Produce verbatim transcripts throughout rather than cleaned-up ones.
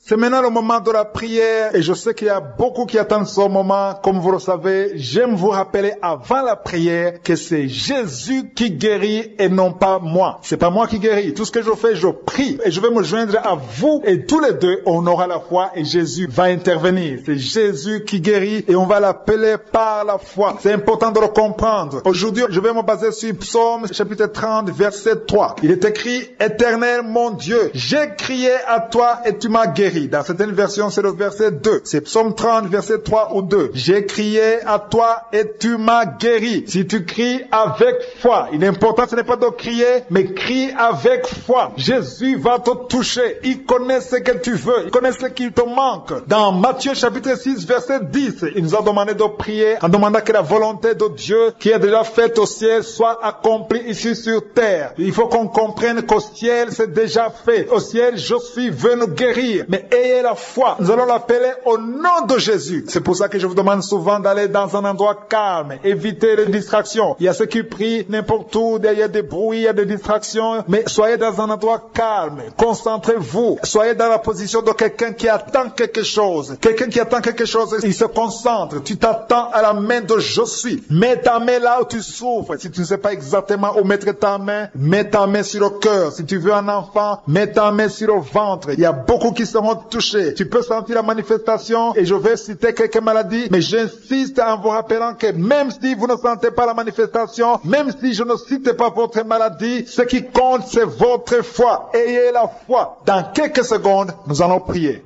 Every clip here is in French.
C'est maintenant le moment de la prière et je sais qu'il y a beaucoup qui attendent ce moment. Comme vous le savez, j'aime vous rappeler avant la prière que c'est Jésus qui guérit et non pas moi. C'est pas moi qui guéris. Tout ce que je fais, je prie et je vais me joindre à vous et tous les deux, on aura la foi et Jésus va intervenir. C'est Jésus qui guérit et on va l'appeler par la foi. C'est important de le comprendre. Aujourd'hui, je vais me baser sur Psaume chapitre trente, verset trois. Il est écrit, Éternel mon Dieu, j'ai crié à toi et tu m'as guéri. Dans certaines versions, c'est le verset deux. C'est Psaume trente, verset trois ou deux. J'ai crié à toi et tu m'as guéri. Si tu cries avec foi, il est important, ce n'est pas de crier, mais crie avec foi. Jésus va te toucher. Il connaît ce que tu veux. Il connaît ce qui te manque. Dans Matthieu chapitre six, verset dix, il nous a demandé de prier en demandant que la volonté de Dieu qui est déjà faite au ciel soit accomplie ici sur terre. Il faut qu'on comprenne qu'au ciel, c'est déjà fait. Au ciel, je suis venu guérir. Mais ayez la foi. Nous allons l'appeler au nom de Jésus. C'est pour ça que je vous demande souvent d'aller dans un endroit calme. Évitez les distractions. Il y a ceux qui prient n'importe où. Il y a des bruits, il y a des distractions. Mais soyez dans un endroit calme. Concentrez-vous. Soyez dans la position de quelqu'un qui attend quelque chose. Quelqu'un qui attend quelque chose, il se concentre. Tu t'attends à la main de je suis. Mets ta main là où tu souffres. Si tu ne sais pas exactement où mettre ta main, mets ta main sur le cœur. Si tu veux un enfant, mets ta main sur le ventre. Il y a beaucoup qui seront touchés. Tu peux sentir la manifestation et je vais citer quelques maladies, mais j'insiste en vous rappelant que même si vous ne sentez pas la manifestation, même si je ne cite pas votre maladie, ce qui compte c'est votre foi. Ayez la foi. Dans quelques secondes, nous allons prier.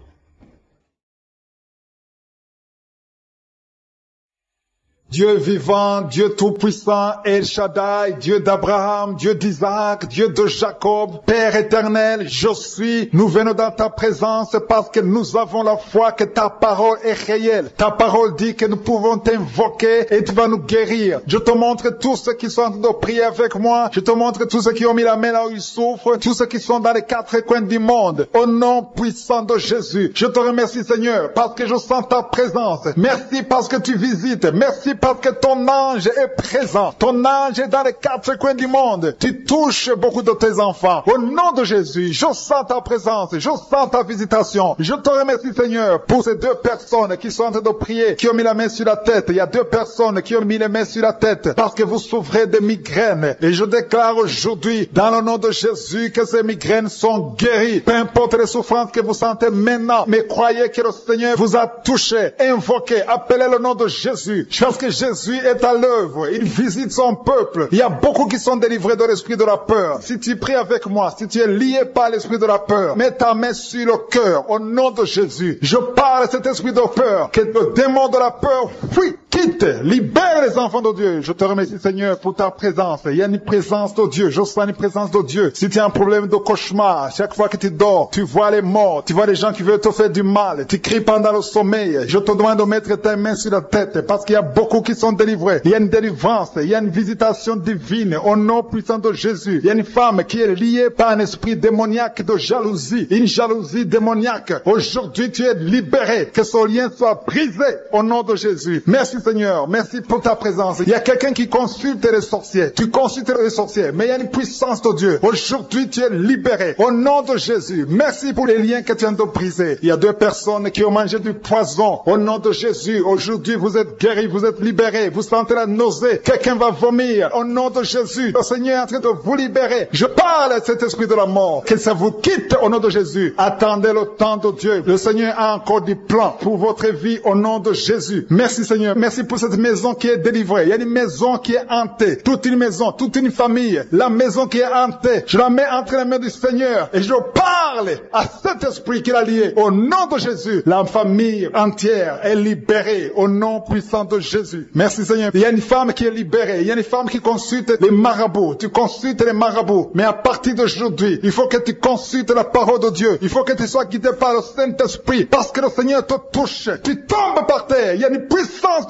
Dieu vivant, Dieu tout-puissant, El Shaddai, Dieu d'Abraham, Dieu d'Isaac, Dieu de Jacob, Père éternel, je suis, nous venons dans ta présence parce que nous avons la foi que ta parole est réelle. Ta parole dit que nous pouvons t'invoquer et tu vas nous guérir. Je te montre tous ceux qui sont en train de prier avec moi. Je te montre tous ceux qui ont mis la main là où ils souffrent, tous ceux qui sont dans les quatre coins du monde. Au nom puissant de Jésus, je te remercie Seigneur parce que je sens ta présence. Merci parce que tu visites. Merci parce que ton ange est présent. Ton ange est dans les quatre coins du monde. Tu touches beaucoup de tes enfants. Au nom de Jésus, je sens ta présence. Je sens ta visitation. Je te remercie Seigneur pour ces deux personnes qui sont en train de prier, qui ont mis la main sur la tête. Il y a deux personnes qui ont mis les mains sur la tête parce que vous souffrez de migraines. Et je déclare aujourd'hui, dans le nom de Jésus, que ces migraines sont guéries. Peu importe les souffrances que vous sentez maintenant, mais croyez que le Seigneur vous a touché. Invoquez, appelez le nom de Jésus. Parce que Jésus est à l'œuvre. Il visite son peuple. Il y a beaucoup qui sont délivrés de l'esprit de la peur. Si tu pries avec moi, si tu es lié par l'esprit de la peur, mets ta main sur le cœur. Au nom de Jésus, je parle à cet esprit de peur. Que le démon de la peur fuit, quitte, libère les enfants de Dieu. Je te remercie Seigneur pour ta présence. Il y a une présence de Dieu. Je sens une présence de Dieu. Si tu as un problème de cauchemar, chaque fois que tu dors, tu vois les morts, tu vois les gens qui veulent te faire du mal, tu cries pendant le sommeil. Je te demande de mettre ta main sur la tête parce qu'il y a beaucoup qui sont délivrés. Il y a une délivrance, il y a une visitation divine au nom puissant de Jésus. Il y a une femme qui est liée par un esprit démoniaque de jalousie, une jalousie démoniaque. Aujourd'hui, tu es libéré. Que ce lien soit brisé au nom de Jésus. Merci Seigneur, merci pour ta présence. Il y a quelqu'un qui consulte les sorciers. Tu consultes les sorciers, mais il y a une puissance de Dieu. Aujourd'hui, tu es libéré au nom de Jésus. Merci pour les liens que tu viens de briser. Il y a deux personnes qui ont mangé du poison au nom de Jésus. Aujourd'hui, vous êtes guéris, vous êtes libérés. Vous sentez la nausée. Quelqu'un va vomir au nom de Jésus. Le Seigneur est en train de vous libérer. Je parle à cet esprit de la mort. Que ça vous quitte au nom de Jésus. Attendez le temps de Dieu. Le Seigneur a encore du plan pour votre vie au nom de Jésus. Merci Seigneur. Merci pour cette maison qui est délivrée. Il y a une maison qui est hantée. Toute une maison, toute une famille. La maison qui est hantée. Je la mets entre les mains du Seigneur. Et je parle à cet esprit qui l'a lié. Au nom de Jésus. La famille entière est libérée au nom puissant de Jésus. Merci Seigneur. Il y a une femme qui est libérée. Il y a une femme qui consulte les marabouts. Tu consultes les marabouts. Mais à partir d'aujourd'hui, il faut que tu consultes la parole de Dieu. Il faut que tu sois guidé par le Saint-Esprit. Parce que le Seigneur te touche. Tu tombes par terre. Il y a une puissance de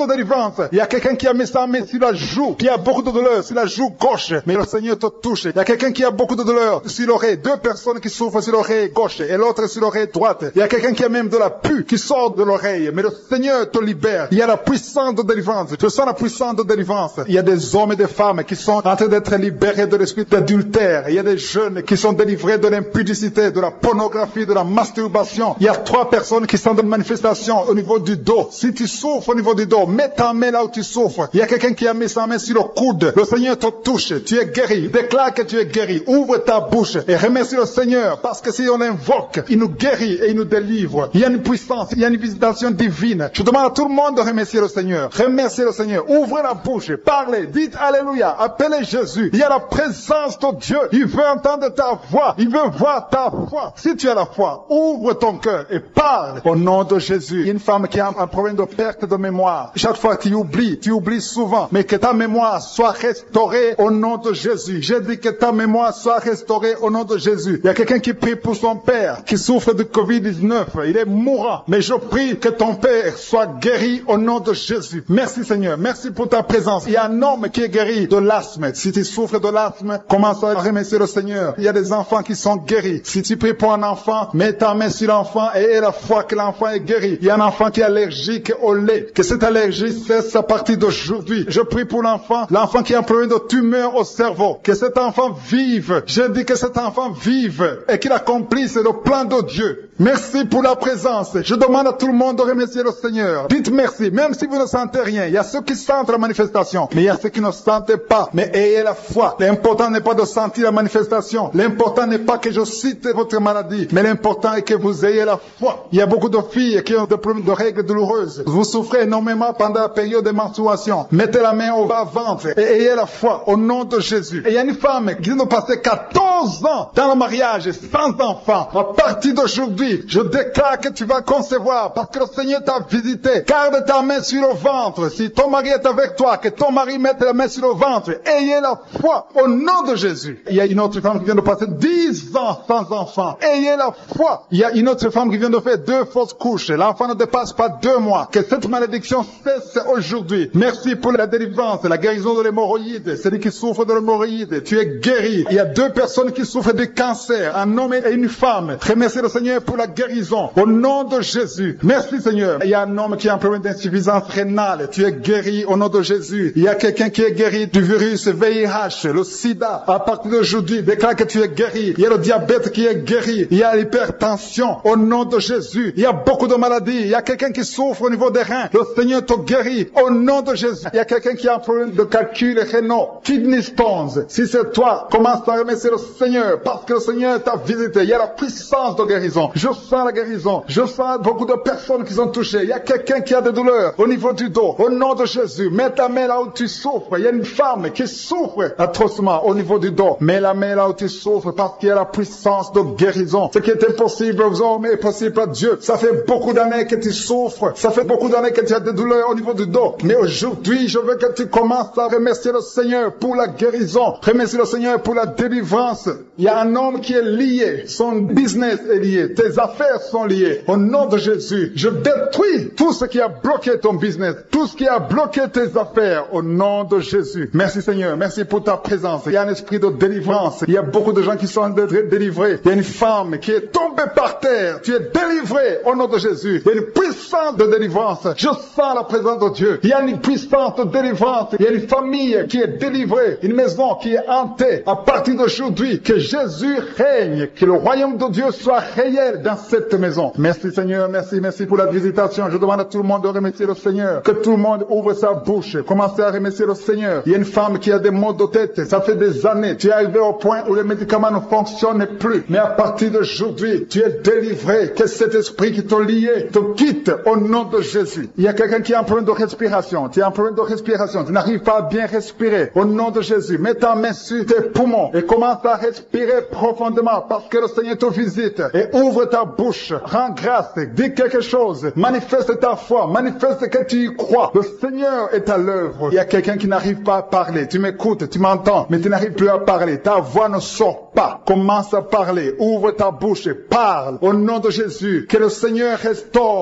délivrance. Il y a quelqu'un qui a mis sa main sur la joue, qui a beaucoup de douleur sur la joue gauche, mais le Seigneur te touche. Il y a quelqu'un qui a beaucoup de douleur sur l'oreille, deux personnes qui souffrent sur l'oreille gauche et l'autre sur l'oreille droite. Il y a quelqu'un qui a même de la pus qui sort de l'oreille, mais le Seigneur te libère. Il y a la puissance de délivrance. Je sens la puissance de délivrance. Il y a des hommes et des femmes qui sont en train d'être libérés de l'esprit d'adultère. Il y a des jeunes qui sont délivrés de l'impudicité, de la pornographie, de la masturbation. Il y a trois personnes qui sont de manifestation au niveau du dos. Si tu souffres au niveau du dos, mets ta main là où tu souffres. Il y a quelqu'un qui a mis sa main sur le coude. Le Seigneur te touche. Tu es guéri. Déclare que tu es guéri. Ouvre ta bouche et remercie le Seigneur, parce que si on l'invoque, il nous guérit et il nous délivre. Il y a une puissance, il y a une visitation divine. Je demande à tout le monde de remercier le Seigneur. Remerciez le Seigneur. Ouvrez la bouche. Parlez. Dites Alléluia. Appelez Jésus. Il y a la présence de Dieu. Il veut entendre ta voix. Il veut voir ta foi. Si tu as la foi, ouvre ton cœur et parle au nom de Jésus. Il y a une femme qui a un problème de perte de mémoire. Chaque fois tu oublies, tu oublies souvent, mais que ta mémoire soit restaurée au nom de Jésus. J'ai dit que ta mémoire soit restaurée au nom de Jésus. Il y a quelqu'un qui prie pour son père qui souffre de covid dix-neuf. Il est mourant, mais je prie que ton père soit guéri au nom de Jésus. Merci Seigneur, merci pour ta présence. Il y a un homme qui est guéri de l'asthme. Si tu souffres de l'asthme, commence à remercier le Seigneur. Il y a des enfants qui sont guéris. Si tu pries pour un enfant, mets ta main sur l'enfant et aie la foi que l'enfant est guéri. Il y a un enfant qui est allergique au lait. Que cette allergie cesse à partir d'aujourd'hui. Je prie pour l'enfant, l'enfant qui a un problème de tumeur au cerveau. Que cet enfant vive. Je dis que cet enfant vive et qu'il accomplisse le plan de Dieu. Merci pour la présence. Je demande à tout le monde de remercier le Seigneur. Dites merci, même si vous ne sentez rien. Il y a ceux qui sentent la manifestation, mais il y a ceux qui ne sentent pas. Mais ayez la foi. L'important n'est pas de sentir la manifestation. L'important n'est pas que je cite votre maladie, mais l'important est que vous ayez la foi. Il y a beaucoup de filles qui ont des problèmes de règles douloureuses. Vous souffrez énormément pendant la période de menstruation. Mettez la main au bas-ventre et ayez la foi au nom de Jésus. Et il y a une femme qui vient de passer quatorze ans dans le mariage sans enfant. À partir d'aujourd'hui, je déclare que tu vas concevoir parce que le Seigneur t'a visité. Garde ta main sur le ventre. Si ton mari est avec toi, que ton mari mette la main sur le ventre. Ayez la foi au nom de Jésus. Il y a une autre femme qui vient de passer dix ans sans enfant. Ayez la foi. Il y a une autre femme qui vient de faire deux fausses couches. L'enfant ne dépasse pas deux mois. Que cette malédiction cesse aujourd'hui. Merci pour la délivrance, la guérison de l'hémorroïde. Celui qui souffre de l'hémorroïde, tu es guéri. Il y a deux personnes qui souffrent de cancer, un homme et une femme. Remerciez le Seigneur pour la guérison. Au nom de Jésus. Merci Seigneur. Il y a un homme qui a un problème d'insuffisance rénale. Tu es guéri au nom de Jésus. Il y a quelqu'un qui est guéri du virus V I H, le sida. À partir d'aujourd'hui, déclare que tu es guéri. Il y a le diabète qui est guéri. Il y a l'hypertension. Au nom de Jésus. Il y a beaucoup de maladies. Il y a quelqu'un qui souffre au niveau des reins. Le Seigneur te guérit. Au nom de Jésus. Il y a quelqu'un qui a un problème de calcul rénal. Kidney stones. Si c'est toi, commence à remercier le Seigneur parce que le Seigneur t'a visité. Il y a la puissance de guérison. Je sens la guérison. Je sens beaucoup de personnes qui sont touchées. Il y a quelqu'un qui a des douleurs au niveau du dos. Au nom de Jésus, mets ta main là où tu souffres. Il y a une femme qui souffre atrocement au niveau du dos. Mets la main là où tu souffres parce qu'il y a la puissance de guérison. Ce qui est impossible aux hommes est possible à Dieu. Ça fait beaucoup d'années que tu souffres. Ça fait beaucoup d'années que tu as des douleurs au niveau du dos. Mais aujourd'hui, je veux que tu commences à remercier le Seigneur pour la guérison. Remercier le Seigneur pour la délivrance. Il y a un homme qui est lié. Son business est lié. Tes affaires sont liées. Au nom de Jésus, je détruis tout ce qui a bloqué ton business. Tout ce qui a bloqué tes affaires. Au nom de Jésus. Merci Seigneur. Merci pour ta présence. Il y a un esprit de délivrance. Il y a beaucoup de gens qui sont délivrés. Il y a une femme qui est tombée par terre. Tu es délivré au nom de Jésus. Il y a une puissance de délivrance. Je sens la présence de Dieu. Il y a une puissance de délivrance. Il y a une famille qui est délivrée. Une maison qui est hantée. À partir d'aujourd'hui, que Jésus règne. Que le royaume de Dieu soit réel dans cette maison. Merci Seigneur. Merci, merci pour la visitation. Je demande à tout le monde de remercier le Seigneur. Que tout le monde ouvre sa bouche. Commencez à remercier le Seigneur. Il y a une femme qui a des maux de tête. Ça fait des années. Tu es arrivé au point où les médicaments ne fonctionnent plus. Mais à partir d'aujourd'hui, tu es délivré. Que cet esprit qui t'a lié te quitte au nom de Jésus. Il y a quelqu'un qui a un problème de respiration. Tu as un problème de respiration. Tu n'arrives pas à bien respirer. Au nom de Jésus, mets ta main sur tes poumons et commence à respirer profondément parce que le Seigneur te visite. Et ouvre ta bouche. Rends grâce. Dis quelque chose. Manifeste ta foi. Manifeste que tu y crois. Le Seigneur est à l'œuvre. Il y a quelqu'un qui n'arrive pas à parler. Tu m'écoutes, tu m'entends, mais tu n'arrives plus à parler. Ta voix ne sort pas. Commence à parler. Ouvre ta bouche et parle. Au nom de Jésus, que le Seigneur restaure ta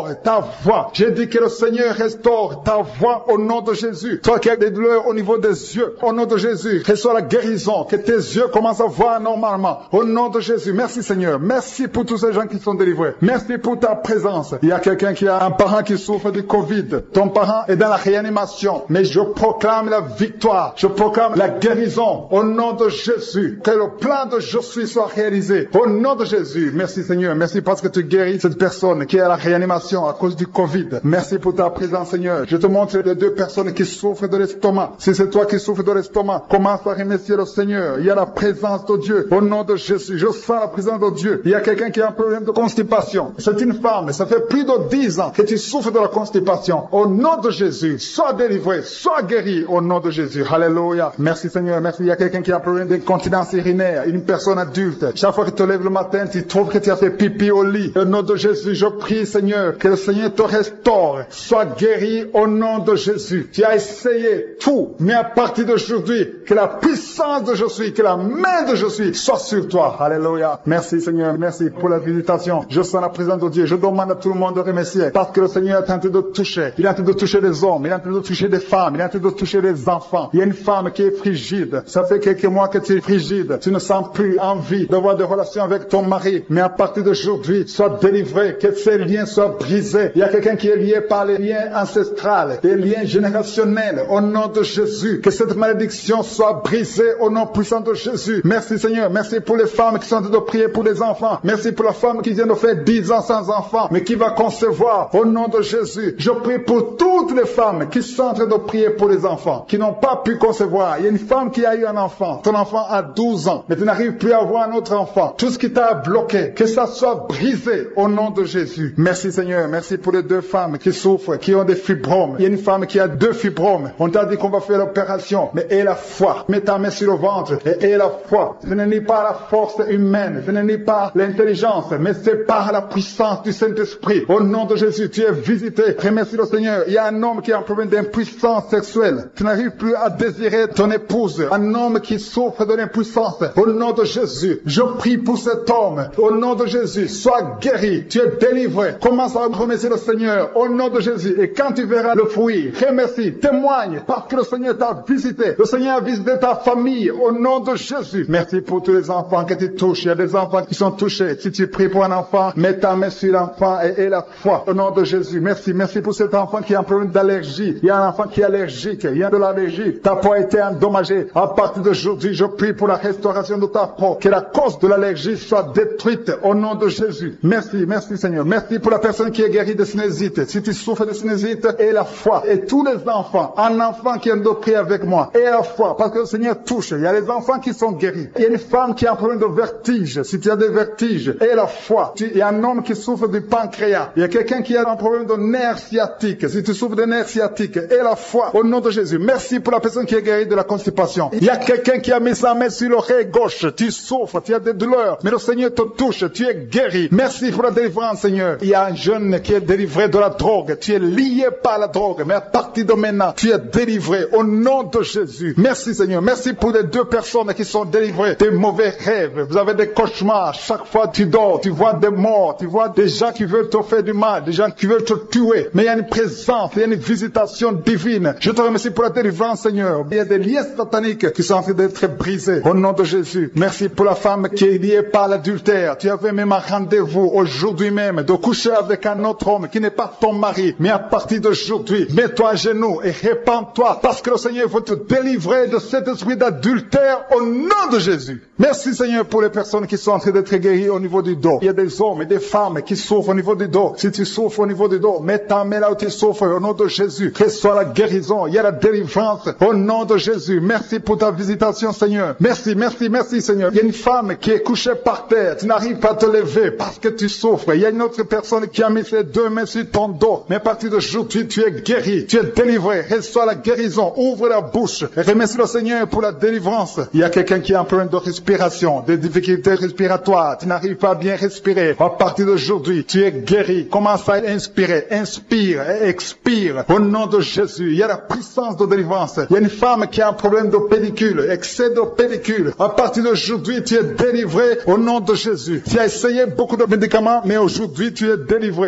voix. J'ai dit que le Seigneur restaure ta voix au nom de Jésus. Toi qui as des douleurs au niveau des yeux, au nom de Jésus, reçois la guérison, que tes yeux commencent à voir normalement. Au nom de Jésus, merci Seigneur. Merci pour tous ces gens qui sont délivrés. Merci pour ta présence. Il y a quelqu'un qui a un parent qui souffre du Covid. Ton parent est dans la réanimation. Mais je proclame la victoire. Je proclame la guérison au nom de Jésus. Que le plan de je suis soit réalisé. Au nom de Jésus. Merci Seigneur. Merci parce que tu guéris cette personne qui est à la réanimation à cause du Covid. Merci pour ta présence Seigneur. Je te montre les deux personnes qui souffrent de l'estomac. Si c'est toi qui souffres de l'estomac, commence à remercier le Seigneur. Il y a la présence de Dieu. Au nom de Jésus, je sens la présence de Dieu. Il y a quelqu'un qui a un problème de constipation. C'est une femme. Ça fait plus de dix ans que tu souffres de la constipation. Au nom de Jésus, sois délivré, sois guéri au nom de Jésus. Alléluia. Merci Seigneur. Merci. Il y a quelqu'un qui a un problème d'incontinence urinaire. Une personne adulte. Chaque fois que tu te lèves le matin, tu trouves que tu as fait pipi au lit. Au nom de Jésus, je prie Seigneur, que le Seigneur te restaure. Sois guéri au nom de Jésus. Tu as essayé tout, mais à partir d'aujourd'hui, que la puissance de je suis, que la main de je suis soit sur toi. Alléluia. Merci Seigneur. Merci pour la visitation. Je sens la présence de Dieu. Je demande à tout le monde de remercier parce que le Seigneur est en train de toucher. Il est en train de toucher des hommes. Il est en train de toucher des femmes. Il est en train de toucher des enfants. Il y a une femme qui est frigide. Ça fait quelques mois que tu es frigide. Tu ne sens plus envie d'avoir des relations avec ton mari. Mais à partir d'aujourd'hui, sois délivré. Que ces liens soient brisés. Il y a quelqu'un qui est lié par les liens ancestrales, les liens générationnels. Au nom de Jésus, que cette malédiction soit brisée au nom puissant de Jésus. Merci Seigneur. Merci pour les femmes qui sont en train de prier pour les enfants. Merci pour la femme qui vient de faire dix ans sans enfant, mais qui va concevoir. Au nom de Jésus, je prie pour toutes les femmes qui sont en train de prier pour les enfants, qui n'ont pas pu concevoir. Il y a une femme qui a eu un enfant. Ton enfant a douze ans, mais tu n'arrives plus à avoir un autre enfant. Tout ce qui t'a bloqué, que ça soit brisé au nom de Jésus. Merci Seigneur. Merci pour les deux femmes qui souffrent, qui ont des fibromes. Il y a une femme qui a deux fibromes. On t'a dit qu'on va faire l'opération, mais aie la foi. Mets ta main sur le ventre et aie la foi. Ce n'est pas la force humaine, ce n'est pas l'intelligence, mais c'est par la puissance du Saint-Esprit. Au nom de Jésus, tu es visité. Remercie le Seigneur. Il y a un homme qui a un problème d'impuissance sexuelle. Tu n'arrives plus à désirer ton épouse. Un homme qui souffre de l'impuissance. Au nom de Jésus, je prie pour cet homme. Au nom de Jésus, sois guéri. Tu es délivré. Commence à remercier le Seigneur. Au nom de Jésus. Et quand tu verras le fruit, remercie, témoigne, parce que le Seigneur t'a visité. Le Seigneur a visité ta famille. Au nom de Jésus. Merci pour tous les enfants que tu touches. Il y a des enfants qui sont touchés. Si tu pries pour un enfant, mets ta main sur l'enfant et aie la foi. Au nom de Jésus. Merci. Merci pour cet enfant qui a un problème d'allergie. Il y a un enfant qui est allergique. Il y a de l'allergie. Ta peau a été endommagée. À partir d'aujourd'hui, je prie pour la restauration de ta peau. Que la cause de l'allergie soit détruite au nom de Jésus. Merci. Merci Seigneur. Merci pour la personne qui est guérie de sinusite. Si tu souffres de sinusite, aie la foi. Et tous les enfants, un enfant qui vient de prier avec moi, aie la foi. Parce que le Seigneur touche. Il y a les enfants qui sont guéris. Il y a une femme qui a un problème de vertige. Si tu as des vertiges, aie la foi. Il y a un homme qui souffre du pancréas. Il y a quelqu'un qui a un problème de nerf sciatique. Si tu souffres de nerf sciatique, aie la foi au nom de Jésus. Merci pour la personne qui est guérie de la constipation. Il y a quelqu'un qui a mis sa main sur l'oreille gauche. Tu souffres, tu as des douleurs, mais le Seigneur te touche. Tu es guéri. Merci pour la délivrance, Seigneur. Il y a un jeune qui est délivré de la drogue. Tu es lié par la drogue, mais à partir de maintenant, tu es délivré au nom de Jésus. Merci, Seigneur. Merci pour les deux personnes qui sont délivrées des mauvais rêves. Vous avez des cauchemars. Chaque fois tu dors, tu vois des morts, tu vois des gens qui veulent te faire du mal, des gens qui veulent te tuer. Mais il y a une présence, il y a une visitation divine. Je te remercie pour la délivrance, Seigneur. Il y a des liens sataniques qui sont en train d'être brisés au nom de Jésus. Merci pour la femme qui est liée par l'adultère. Tu avais même un rendez-vous aujourd'hui même de coucher avec un autre homme qui n'est pas ton mari. Mais à partir d'aujourd'hui, mets-toi à genoux et répands-toi parce que le Seigneur veut te délivrer de cet esprit d'adultère au nom de Jésus. Merci, Seigneur, pour les personnes qui sont en train d'être guéries au niveau du dos. Il y a des hommes et des femmes qui souffrent au niveau du dos. Si tu souffres au niveau du dos, mets ta main là où tu souffres au nom de Jésus. Que soit la guérison, il y a la délivrance au nom de Jésus. Merci pour ta visitation, Seigneur. Merci, merci, merci, Seigneur. Il y a une femme qui est couchée par terre. Tu n'arrives pas à te lever parce que tu souffres. Il y a une autre personne qui a mis ses deux mains sur ton dos. Mais à partir d'aujourd'hui, tu es guéri. Tu es délivré. Reçois la guérison. Ouvre la bouche. Et remercie le Seigneur pour la délivrance. Il y a quelqu'un qui a un problème de respiration, des difficultés respiratoires. Tu n'arrives pas à bien respirer. À partir d'aujourd'hui, tu es guéri. Commence à inspirer. Inspire et expire. Au nom de Jésus, il y a la puissance de délivrance. Il y a une femme qui a un problème de pellicule, excès de pellicule. À partir d'aujourd'hui, tu es délivré au nom de Jésus. Tu as essayé beaucoup de médicaments, mais aujourd'hui, tu es délivré. Il y a une autre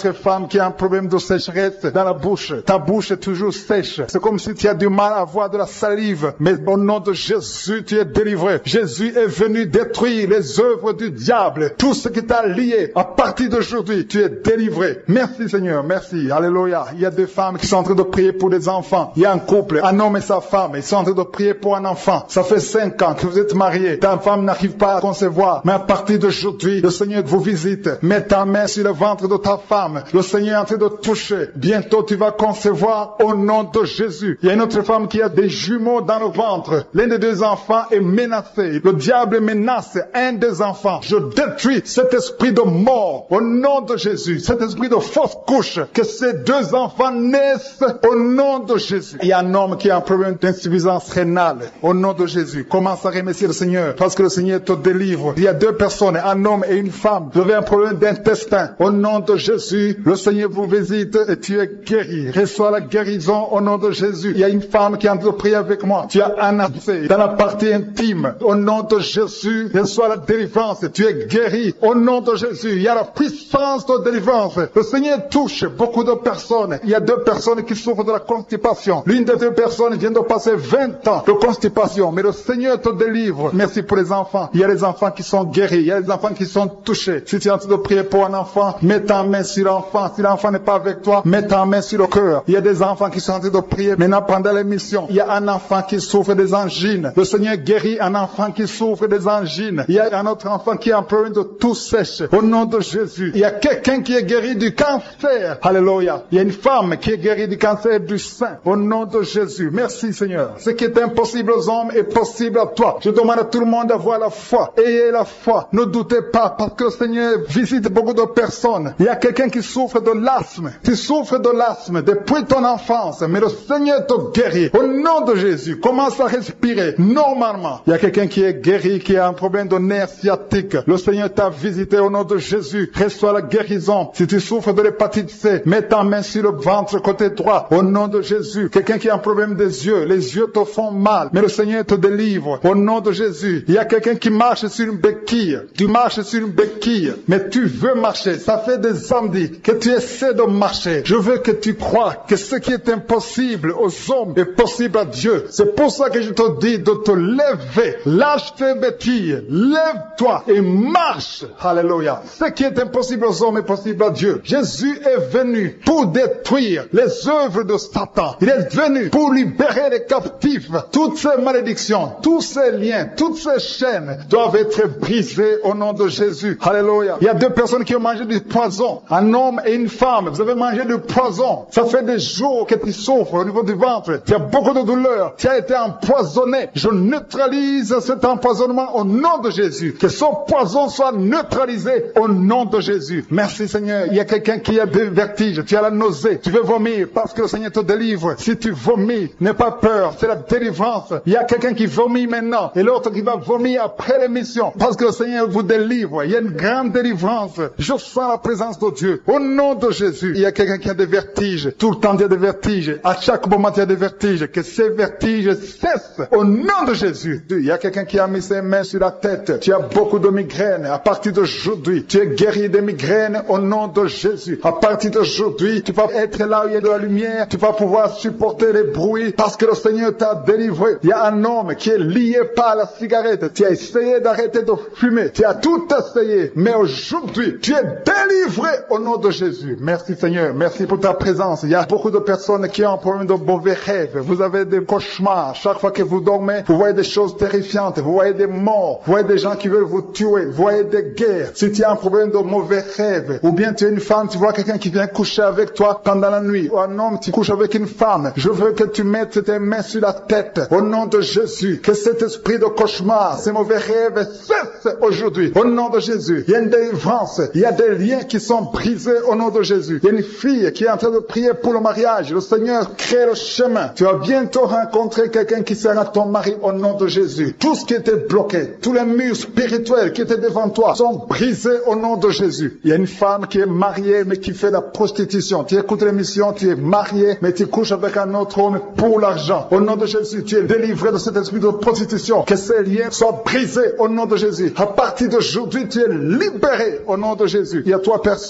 autre femme qui a un problème de sécheresse dans la bouche. Ta bouche est toujours sèche. C'est comme si tu as du mal à avoir de la salive. Mais au nom de Jésus, tu es délivré. Jésus est venu détruire les œuvres du diable. Tout ce qui t'a lié, à partir d'aujourd'hui, tu es délivré. Merci Seigneur, merci. Alléluia. Il y a des femmes qui sont en train de prier pour des enfants. Il y a un couple, un homme et sa femme. Ils sont en train de prier pour un enfant. Ça fait cinq ans que vous êtes mariés. Ta femme n'arrive pas à concevoir. Mais à partir d'aujourd'hui, le Seigneur vous visite. Mets ta main sur le ventre de ta femme. Le Seigneur est en train de toucher. Bientôt, tu vas concevoir au nom de Jésus. Il y a une autre femme qui a des jumeaux dans le ventre. L'un des deux enfants est menacé. Le diable menace un des enfants. Je détruis cet esprit de mort au nom de Jésus. Cet esprit de fausse couche. Que ces deux enfants naissent au nom de Jésus. Il y a un homme qui a un problème d'insuffisance rénale. Au nom de Jésus. Commence à remercier le Seigneur parce que le Seigneur te délivre. Il y a deux personnes, un homme et une femme. Vous avez un problème d'intestin. Au nom de Jésus, le Seigneur vous visite et tu es guéri. Reçois la guérison au nom de Jésus. Il y a une femme qui est en train de prier avec moi. Tu as un abcès dans la partie intime. Au nom de Jésus, reçois la délivrance. Tu es guéri. Au nom de Jésus, il y a la puissance de délivrance. Le Seigneur touche beaucoup de personnes. Il y a deux personnes qui souffrent de la constipation. L'une des deux personnes vient de passer vingt ans de constipation. Mais le Seigneur te délivre. Merci pour les enfants. Il y a les enfants qui sont guéris. Il y a les enfants qui sont touchés. Si tu es en train de prier pour un enfant, mets ta main sur l'enfant. Si l'enfant n'est pas avec toi, mets ta main sur le cœur. Il y a des enfants qui sont en train de prier. Maintenant, pendant l'émission, il y a un enfant qui souffre des angines. Le Seigneur guérit un enfant qui souffre des angines. Il y a un autre enfant qui a un problème de tout sèche. Au nom de Jésus. Il y a quelqu'un qui est guéri du cancer. Alléluia. Il y a une femme qui est guérie du cancer du sein. Au nom de Jésus. Merci Seigneur. Ce qui est impossible aux hommes est possible à toi. Je demande à tout le monde d'avoir la foi. Ayez la foi. Ne doutez pas parce que le Seigneur visite beaucoup de personnes. Il y a quelqu'un qui souffre de l'asthme. Tu souffres de l'asthme depuis ton enfance. Mais le Seigneur te guérit. Au nom de Jésus. Commence à respirer normalement. Il y a quelqu'un qui est guéri, qui a un problème de nerf sciatique. Le Seigneur t'a visité au nom de Jésus. Reçois la guérison. Si tu souffres de l'hépatite C, mets ta main sur le ventre côté droit. Au nom de Jésus. Quelqu'un qui a un problème des yeux. Les yeux te font mal. Mais le Seigneur te délivre. Au nom de Jésus. Il y a quelqu'un qui marche sur une béquille. Tu marches sur une béquille. Mais tu veux marcher. Ça fait des samedis que tu essaies de marcher. Je veux que tu crois que ce qui est impossible aux hommes est possible à Dieu. C'est pour ça que je te dis de te lever. Lâche tes béquilles. Lève-toi et marche. Alléluia. Ce qui est impossible aux hommes est possible à Dieu. Jésus est venu pour détruire les œuvres de Satan. Il est venu pour libérer les captifs. Toutes ces malédictions, tous ces liens, toutes ces chaînes doivent être brisées au nom de Jésus. Alléluia. Il y a deux personnes qui ont mangé du poison. Un homme et une femme. Vous avez mangé du poison. Ça fait des jours que tu souffres au niveau du ventre. Tu as beaucoup de douleur. Tu as été empoisonné. Je neutralise cet empoisonnement au nom de Jésus. Que son poison soit neutralisé au nom de Jésus. Merci Seigneur. Il y a quelqu'un qui a des vertiges. Tu as la nausée. Tu veux vomir parce que le Seigneur te délivre. Si tu vomis, n'aie pas peur. C'est la délivrance. Il y a quelqu'un qui vomit maintenant et l'autre qui va vomir après l'émission parce que le Seigneur vous délivre. Il y a une grande délivrance. Je sens la présence de Dieu. Au nom de Jésus. Il y a quelqu'un qui a des vertiges. Tout le temps il y a des vertiges. À chaque moment il y a des vertiges. Que ces vertiges cessent. Au nom de Jésus. Il y a quelqu'un qui a mis ses mains sur la tête. Tu as beaucoup de migraines. À partir d'aujourd'hui, tu es guéri des migraines au nom de Jésus. À partir d'aujourd'hui, tu vas être là où il y a de la lumière. Tu vas pouvoir supporter les bruits parce que le Seigneur t'a délivré. Il y a un homme qui est lié par la cigarette. Tu as essayé d'arrêter de fumer. Tu as tout essayé. Mais aujourd'hui, tu es délivré au nom de Jésus. Merci Seigneur. Merci pour ta présence. Il y a beaucoup de personnes qui ont un problème de mauvais rêves. Vous avez des cauchemars. Chaque fois que vous dormez, vous voyez des choses terrifiantes. Vous voyez des morts. Vous voyez des gens qui veulent vous tuer. Vous voyez des guerres. Si tu as un problème de mauvais rêves, ou bien tu es une femme, tu vois quelqu'un qui vient coucher avec toi pendant la nuit, ou un homme, tu couches avec une femme, je veux que tu mettes tes mains sur la tête. Au nom de Jésus, que cet esprit de cauchemar, ces mauvais rêves cessent aujourd'hui. Au nom de Jésus, il y a une délivrance. Il y a des liens qui sont brisés au nom de Jésus. Il y a une fille qui est en train de prier pour le mariage. Le Seigneur crée le chemin. Tu vas bientôt rencontrer quelqu'un qui sera ton mari au nom de Jésus. Tout ce qui était bloqué, tous les murs spirituels qui étaient devant toi sont brisés au nom de Jésus. Il y a une femme qui est mariée mais qui fait la prostitution. Tu écoutes l'émission, tu es marié mais tu couches avec un autre homme pour l'argent. Au nom de Jésus, tu es délivré de cet esprit de prostitution. Que ces liens soient brisés au nom de Jésus. À partir d'aujourd'hui, tu es libéré au nom de Jésus. Il y a trois personnes qui ont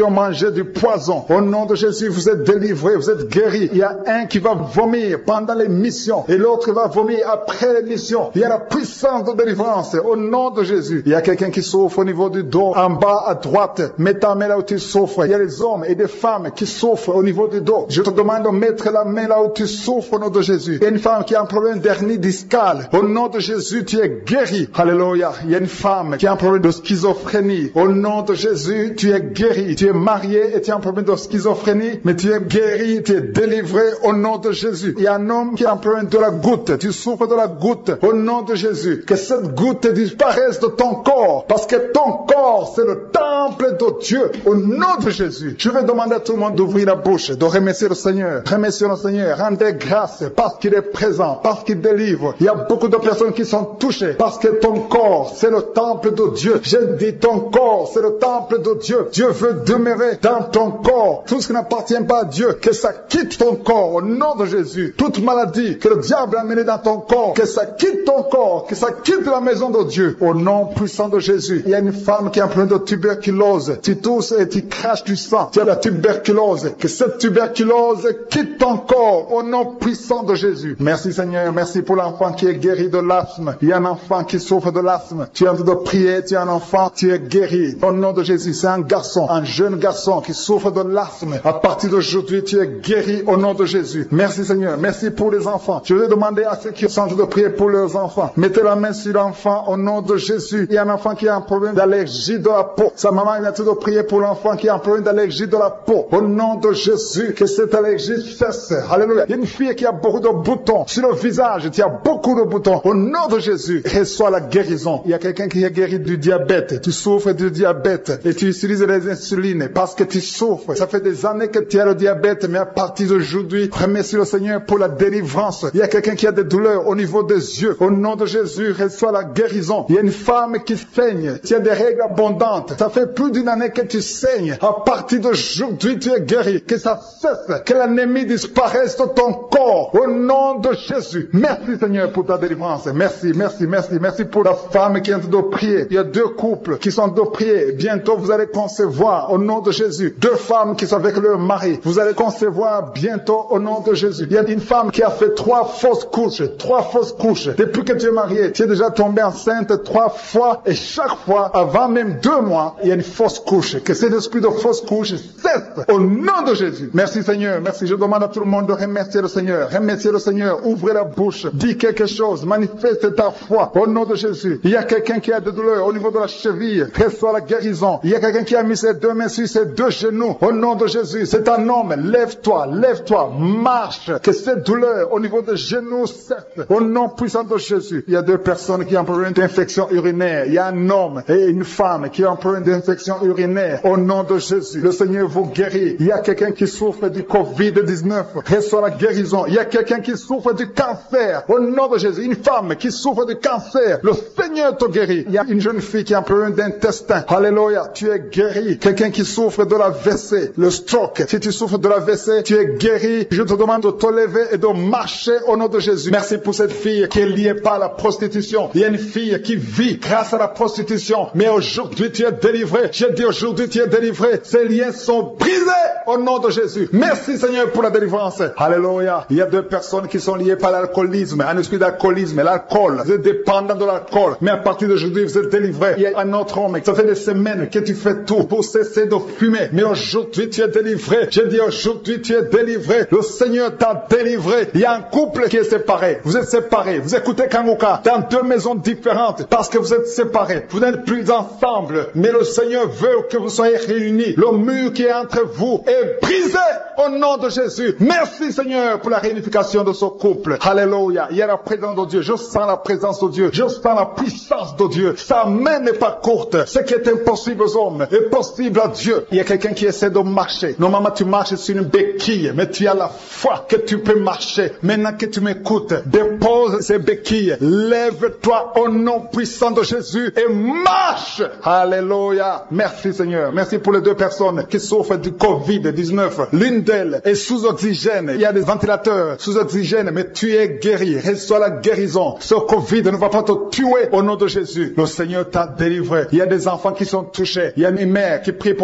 ont mangé du poison. Au nom de Jésus, vous êtes délivrés, vous êtes guéris. Il y a un qui va vomir pendant les missions et l'autre va vomir après les missions. Il y a la puissance de délivrance au nom de Jésus. Il y a quelqu'un qui souffre au niveau du dos, en bas à droite. Mets ta main là où tu souffres. Il y a des hommes et des femmes qui souffrent au niveau du dos. Je te demande de mettre la main là où tu souffres au nom de Jésus. Il y a une femme qui a un problème d'hernie discale. Au nom de Jésus, tu es guéri. Alléluia. Il y a une femme qui a un problème de schizophrénie. Au nom de Jésus, tu es guéri. Tu es marié et tu as un problème de schizophrénie, mais tu es guéri, tu es délivré au nom de Jésus. Il y a un homme qui a un problème de la goutte. Tu souffres de la goutte au nom de Jésus. Que cette goutte disparaisse de ton corps, parce que ton corps, c'est le temple de Dieu. Au nom de Jésus, je vais demander à tout le monde d'ouvrir la bouche, de remercier le Seigneur. Remercier le Seigneur. Rendez grâce parce qu'il est présent, parce qu'il délivre. Il y a beaucoup de personnes qui sont touchées parce que ton corps, c'est le temple de Dieu. Je dis ton corps, c'est le temple de Dieu. Dieu veut demeurer dans ton corps. Tout ce qui n'appartient pas à Dieu, que ça quitte ton corps au nom de Jésus. Toute maladie que le diable a amenée dans ton corps, que ça quitte ton corps, que ça quitte la maison de Dieu au nom puissant de Jésus. Il y a une femme qui a un problème de tuberculose. Tu tousses et tu craches du sang. Tu as la tuberculose. Que cette tuberculose quitte ton corps au nom puissant de Jésus. Merci Seigneur. Merci pour l'enfant qui est guéri de l'asthme. Il y a un enfant qui souffre de l'asthme. Tu es en train de prier. Tu es un enfant. Tu es guéri. Au nom de Jésus. C'est un garçon, un jeune garçon qui souffre de l'asthme. À partir d'aujourd'hui, tu es guéri au nom de Jésus. Merci Seigneur. Merci pour les enfants. Je vais demander à ceux qui sont en train de prier pour leurs enfants. Mettez la main sur l'enfant au nom de Jésus. Il y a un enfant qui a un problème d'allergie de la peau. Sa maman est en train de prier pour l'enfant qui a un problème d'allergie de la peau. Au nom de Jésus, que cette allergie cesse. Alléluia. Il y a une fille qui a beaucoup de boutons sur le visage. Tu as beaucoup de boutons. Au nom de Jésus, reçois la guérison. Il y a quelqu'un qui est guéri du diabète. Tu souffres du diabète et tu utilises les insulines parce que tu souffres. Ça fait des années que tu as le diabète, mais à partir d'aujourd'hui, remercie le Seigneur pour la délivrance. Il y a quelqu'un qui a des douleurs au niveau des yeux. Au nom de Jésus, reçois la guérison. Il y a une femme qui saigne. Tu as des règles abondantes. Ça fait plus d'une année que tu saignes. À partir d'aujourd'hui, tu es guéri. Que ça cesse. Que l'ennemi disparaisse de ton corps. Au nom de Jésus. Merci Seigneur pour ta délivrance. Merci, merci, merci. Merci pour la femme qui est en train de prier. Il y a deux couples qui sont en train de prier. Bientôt, vous allez concevoir au nom de Jésus. Deux femmes qui sont avec leur mari. Vous allez concevoir bientôt au nom de Jésus. Il y a une femme qui a fait trois fausses couches. Trois fausses couches. Depuis que tu es marié, tu es déjà tombé enceinte trois fois. Et chaque fois, avant même deux mois, il y a une fausse couche. Que cet esprit de fausse couche cesse au nom de Jésus. Merci Seigneur. Merci. Je demande à tout le monde de remercier le Seigneur. Remercier le Seigneur. Ouvrez la bouche. Dis quelque chose. Manifeste ta foi au nom de Jésus. Il y a quelqu'un qui a des douleurs au niveau de la cheville. Reçois la guérison. Il y a quelqu'un qui a mis ses deux mains sur ses deux genoux. Au nom de Jésus. C'est un homme. Lève-toi. Lève-toi. Marche. Que cette douleur au niveau des genoux cesse. Au nom puissant de Jésus. Il y a deux personnes qui ont un problème d'infection urinaire. Il y a un homme et une femme qui ont un problème d'infection urinaire. Au nom de Jésus. Le Seigneur vous guérit. Il y a quelqu'un qui souffre du covid dix-neuf. Reçois la guérison. Il y a quelqu'un qui souffre du cancer. Au nom de Jésus. Une femme qui souffre du cancer. Le Seigneur te guérit. Il y a une jeune fille qui a un problème d'intestin. Alléluia. Tu es guéri. Quelqu'un qui souffre de la V C. Le stroke. Si tu souffres de la V C, tu es guéri. Je te demande de te lever et de marcher au nom de Jésus. Merci pour cette fille qui est liée par la prostitution. Il y a une fille qui vit grâce à la prostitution. Mais aujourd'hui, tu es délivré. J'ai dit aujourd'hui, tu es délivré. Ces liens sont brisés au nom de Jésus. Merci Seigneur pour la délivrance. Alléluia. Il y a deux personnes qui sont liées par l'alcoolisme. Un esprit d'alcoolisme. L'alcool. Vous êtes dépendant de l'alcool. Mais à partir d'aujourd'hui, vous êtes délivré. Il y a un autre homme. Ça fait des semaines que tu fais tout pour cesser de fumer. Mais aujourd'hui, tu es délivré. J'ai dit aujourd'hui, tu es délivré. Le Seigneur t'a délivré. Il y a un couple qui est séparé. Vous êtes séparés. Vous écoutez Kanguka dans deux maisons différentes parce que vous êtes séparés. Vous n'êtes plus ensemble. Mais le Seigneur veut que vous soyez réunis. Le mur qui est entre vous est brisé au nom de Jésus. Merci Seigneur pour la réunification de ce couple. Alléluia. Il y a la présence de Dieu. Je sens la présence de Dieu. Je sens la puissance de Dieu. Sa main n'est pas courte. Ce qui est impossible aux hommes est possible à Dieu. Il y a quelqu'un qui essaie de marcher. Normalement, tu marches sur une béquille, mais tu as la foi que tu peux marcher. Maintenant que tu m'écoutes, dépose ces béquilles. Lève-toi au nom puissant de Jésus et marche. Alléluia. Merci Seigneur. Merci pour les deux personnes qui souffrent du covid dix-neuf. L'une d'elles est sous oxygène. Il y a des ventilateurs sous oxygène, mais tu es guéri. Reçois la guérison. Ce covid ne va pas te tuer au nom de Jésus. Le Seigneur t'a délivré. Il y a des enfants qui sont touchés. Il y a une mère qui prie pour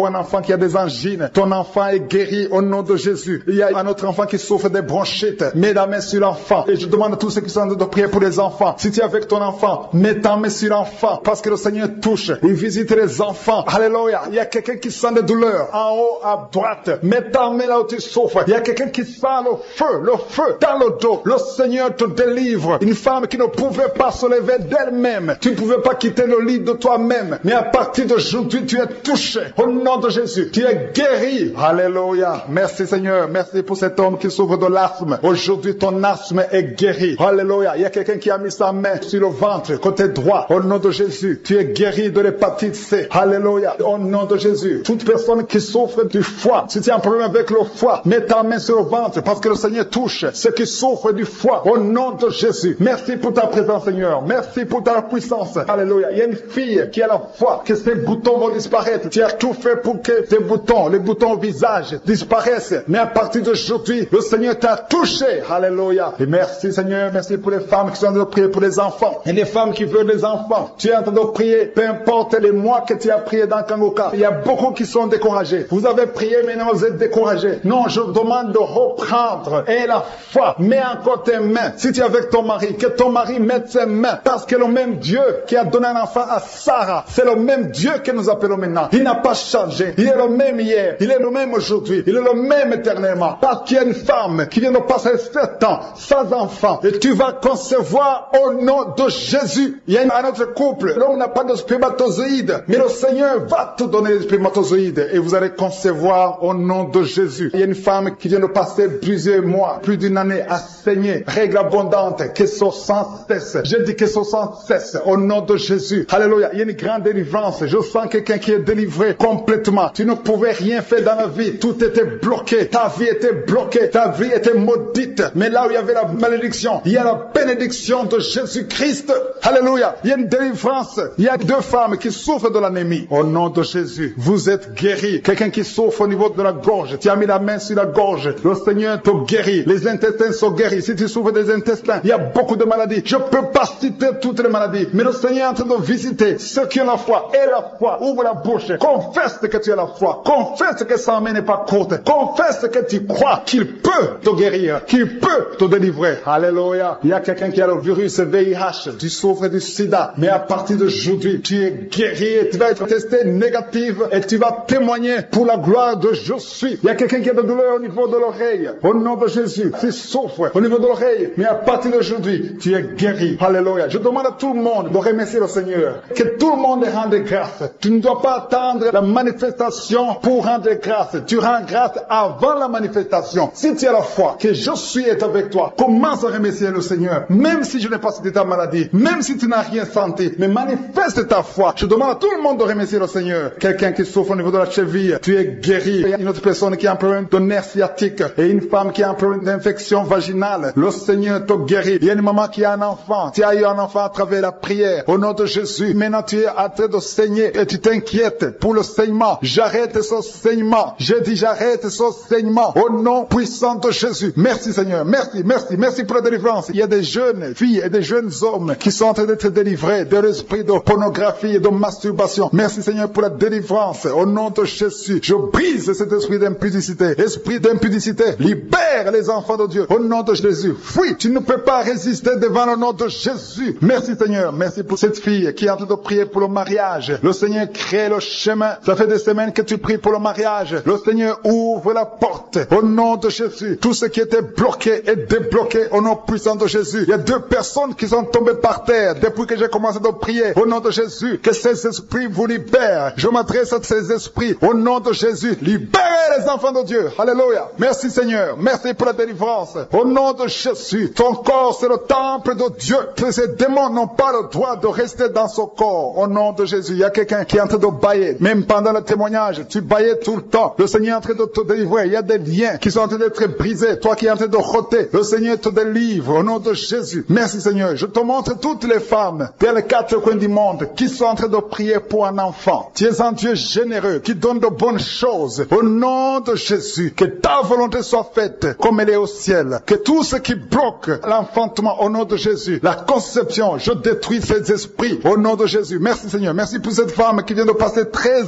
pour un enfant qui a des angines. Ton enfant est guéri au nom de Jésus. Il y a un autre enfant qui souffre des bronchites. Mets la main sur l'enfant. Et je demande à tous ceux qui sont en train de prier pour les enfants. Si tu es avec ton enfant, mets ta main sur l'enfant. Parce que le Seigneur touche. Il visite les enfants. Alléluia. Il y a quelqu'un qui sent des douleurs. En haut, à droite. Mets ta main là où tu souffres. Il y a quelqu'un qui sent le feu. Le feu dans le dos. Le Seigneur te délivre. Une femme qui ne pouvait pas se lever d'elle-même. Tu ne pouvais pas quitter le lit de toi-même. Mais à partir d'aujourd'hui, tu es touché. Au nom de Jésus. Tu es guéri. Alléluia. Merci Seigneur. Merci pour cet homme qui souffre de l'asthme. Aujourd'hui, ton asthme est guéri. Alléluia. Il y a quelqu'un qui a mis sa main sur le ventre, côté droit. Au nom de Jésus. Tu es guéri de l'hépatite C. Alléluia. Au nom de Jésus. Toute personne qui souffre du foie. Si tu as un problème avec le foie, mets ta main sur le ventre parce que le Seigneur touche ceux qui souffrent du foie. Au nom de Jésus. Merci pour ta présence, Seigneur. Merci pour ta puissance. Alléluia. Il y a une fille qui a la foi que ses boutons vont disparaître. Tu as tout fait pour que tes boutons, les boutons au visage, disparaissent. Mais à partir d'aujourd'hui, le Seigneur t'a touché. Alléluia. Et merci, Seigneur. Merci pour les femmes qui sont en train de prier pour les enfants. Et les femmes qui veulent des enfants. Tu es en train de prier. Peu importe les mois que tu as prié dans Kangoka. Il y a beaucoup qui sont découragés. Vous avez prié, maintenant vous êtes découragés. Non, je demande de reprendre. Et la foi. Mets encore tes mains. Si tu es avec ton mari, que ton mari mette ses mains. Parce que le même Dieu qui a donné un enfant à Sarah, c'est le même Dieu que nous appelons maintenant. Il n'a pas changé. Il est le même hier. Il est le même aujourd'hui. Il est le même éternellement. Parce qu'il y a une femme qui vient de passer sept ans sans enfant. Et tu vas concevoir au nom de Jésus. Il y a un autre couple. L'homme n'a pas de spermatozoïdes. Mais le Seigneur va te donner des spermatozoïdes. Et vous allez concevoir au nom de Jésus. Il y a une femme qui vient de passer plusieurs mois, plus d'une année à saigner. Règle abondante. Que ce sang cesse. Je dis que ce sang cesse au nom de Jésus. Alléluia. Il y a une grande délivrance. Je sens quelqu'un qui est délivré complètement. Tu ne pouvais rien faire dans la vie. Tout était bloqué. Ta vie était bloquée. Ta vie était maudite. Mais là où il y avait la malédiction, il y a la bénédiction de Jésus-Christ. Alléluia. Il y a une délivrance. Il y a deux femmes qui souffrent de l'anémie. Au nom de Jésus, vous êtes guéris. Quelqu'un qui souffre au niveau de la gorge. Tu as mis la main sur la gorge. Le Seigneur te guérit. Les intestins sont guéris. Si tu souffres des intestins, il y a beaucoup de maladies. Je ne peux pas citer toutes les maladies. Mais le Seigneur est en train de visiter ceux qui ont la foi. Et la foi. Ouvre la bouche. Confesse que tu as la foi. Confesse que sa main n'est pas courte. Confesse que tu crois qu'il peut te guérir. Qu'il peut te délivrer. Alléluia. Il y a quelqu'un qui a le virus V I H. Tu souffres du sida. Mais à partir d'aujourd'hui, tu es guéri. Tu vas être testé négatif. Et tu vas témoigner pour la gloire de je suis. Il y a quelqu'un qui a de douleur au niveau de l'oreille. Au nom de Jésus. Tu souffres au niveau de l'oreille. Mais à partir d'aujourd'hui, tu es guéri. Alléluia. Je demande à tout le monde de remercier le Seigneur. Que tout le monde rende grâce. Tu ne dois pas attendre la manifestation pour rendre grâce. Tu rends grâce avant la manifestation. Si tu as la foi que je suis est avec toi, commence à remercier le Seigneur. Même si je n'ai pas cité ta maladie, même si tu n'as rien senti, mais manifeste ta foi. Je demande à tout le monde de remercier le Seigneur. Quelqu'un qui souffre au niveau de la cheville, tu es guéri. Il y a une autre personne qui a un problème de nerf sciatique et une femme qui a un problème d'infection vaginale. Le Seigneur te guérit. Il y a une maman qui a un enfant. Tu as eu un enfant à travers la prière. Au nom de Jésus. Maintenant tu es en train de saigner et tu t'inquiètes pour le saignement. J'arrête ce saignement. Je dis j'arrête ce saignement. Au nom puissant de Jésus. Merci Seigneur. Merci, merci, merci pour la délivrance. Il y a des jeunes filles et des jeunes hommes qui sont en train d'être délivrés de l'esprit de pornographie et de masturbation. Merci Seigneur pour la délivrance. Au nom de Jésus. Je brise cet esprit d'impudicité. Esprit d'impudicité. Libère les enfants de Dieu. Au nom de Jésus. Fuis. Tu ne peux pas résister devant le nom de Jésus. Merci Seigneur. Merci pour cette fille qui est en train de prier pour le mariage. Le Seigneur crée le chemin. Ça fait des semaines que tu pries pour le mariage. Le Seigneur ouvre la porte. Au nom de Jésus. Tout ce qui était bloqué est débloqué au nom puissant de Jésus. Il y a deux personnes qui sont tombées par terre depuis que j'ai commencé de prier. Au nom de Jésus. Que ces esprits vous libèrent. Je m'adresse à ces esprits. Au nom de Jésus. Libérez les enfants de Dieu. Alléluia. Merci Seigneur. Merci pour la délivrance. Au nom de Jésus. Ton corps c'est le temple de Dieu. Que ces démons n'ont pas le droit de rester dans son corps. Au nom de Jésus. Il y a quelqu'un qui est en train de bailler. Même pendant le témoignage, tu baillais tout le temps. Le Seigneur est en train de te délivrer. Il y a des liens qui sont en train d'être brisés. Toi qui es en train de rôter. Le Seigneur te délivre. Au nom de Jésus. Merci Seigneur. Je te montre toutes les femmes dans les quatre coins du monde qui sont en train de prier pour un enfant. Tu es un Dieu généreux qui donne de bonnes choses. Au nom de Jésus. Que ta volonté soit faite comme elle est au ciel. Que tout ce qui bloque l'enfantement au nom de Jésus. La conception. Je détruis ces esprits au nom de Jésus. Merci Seigneur. Merci pour cette femme qui vient de passer treize ans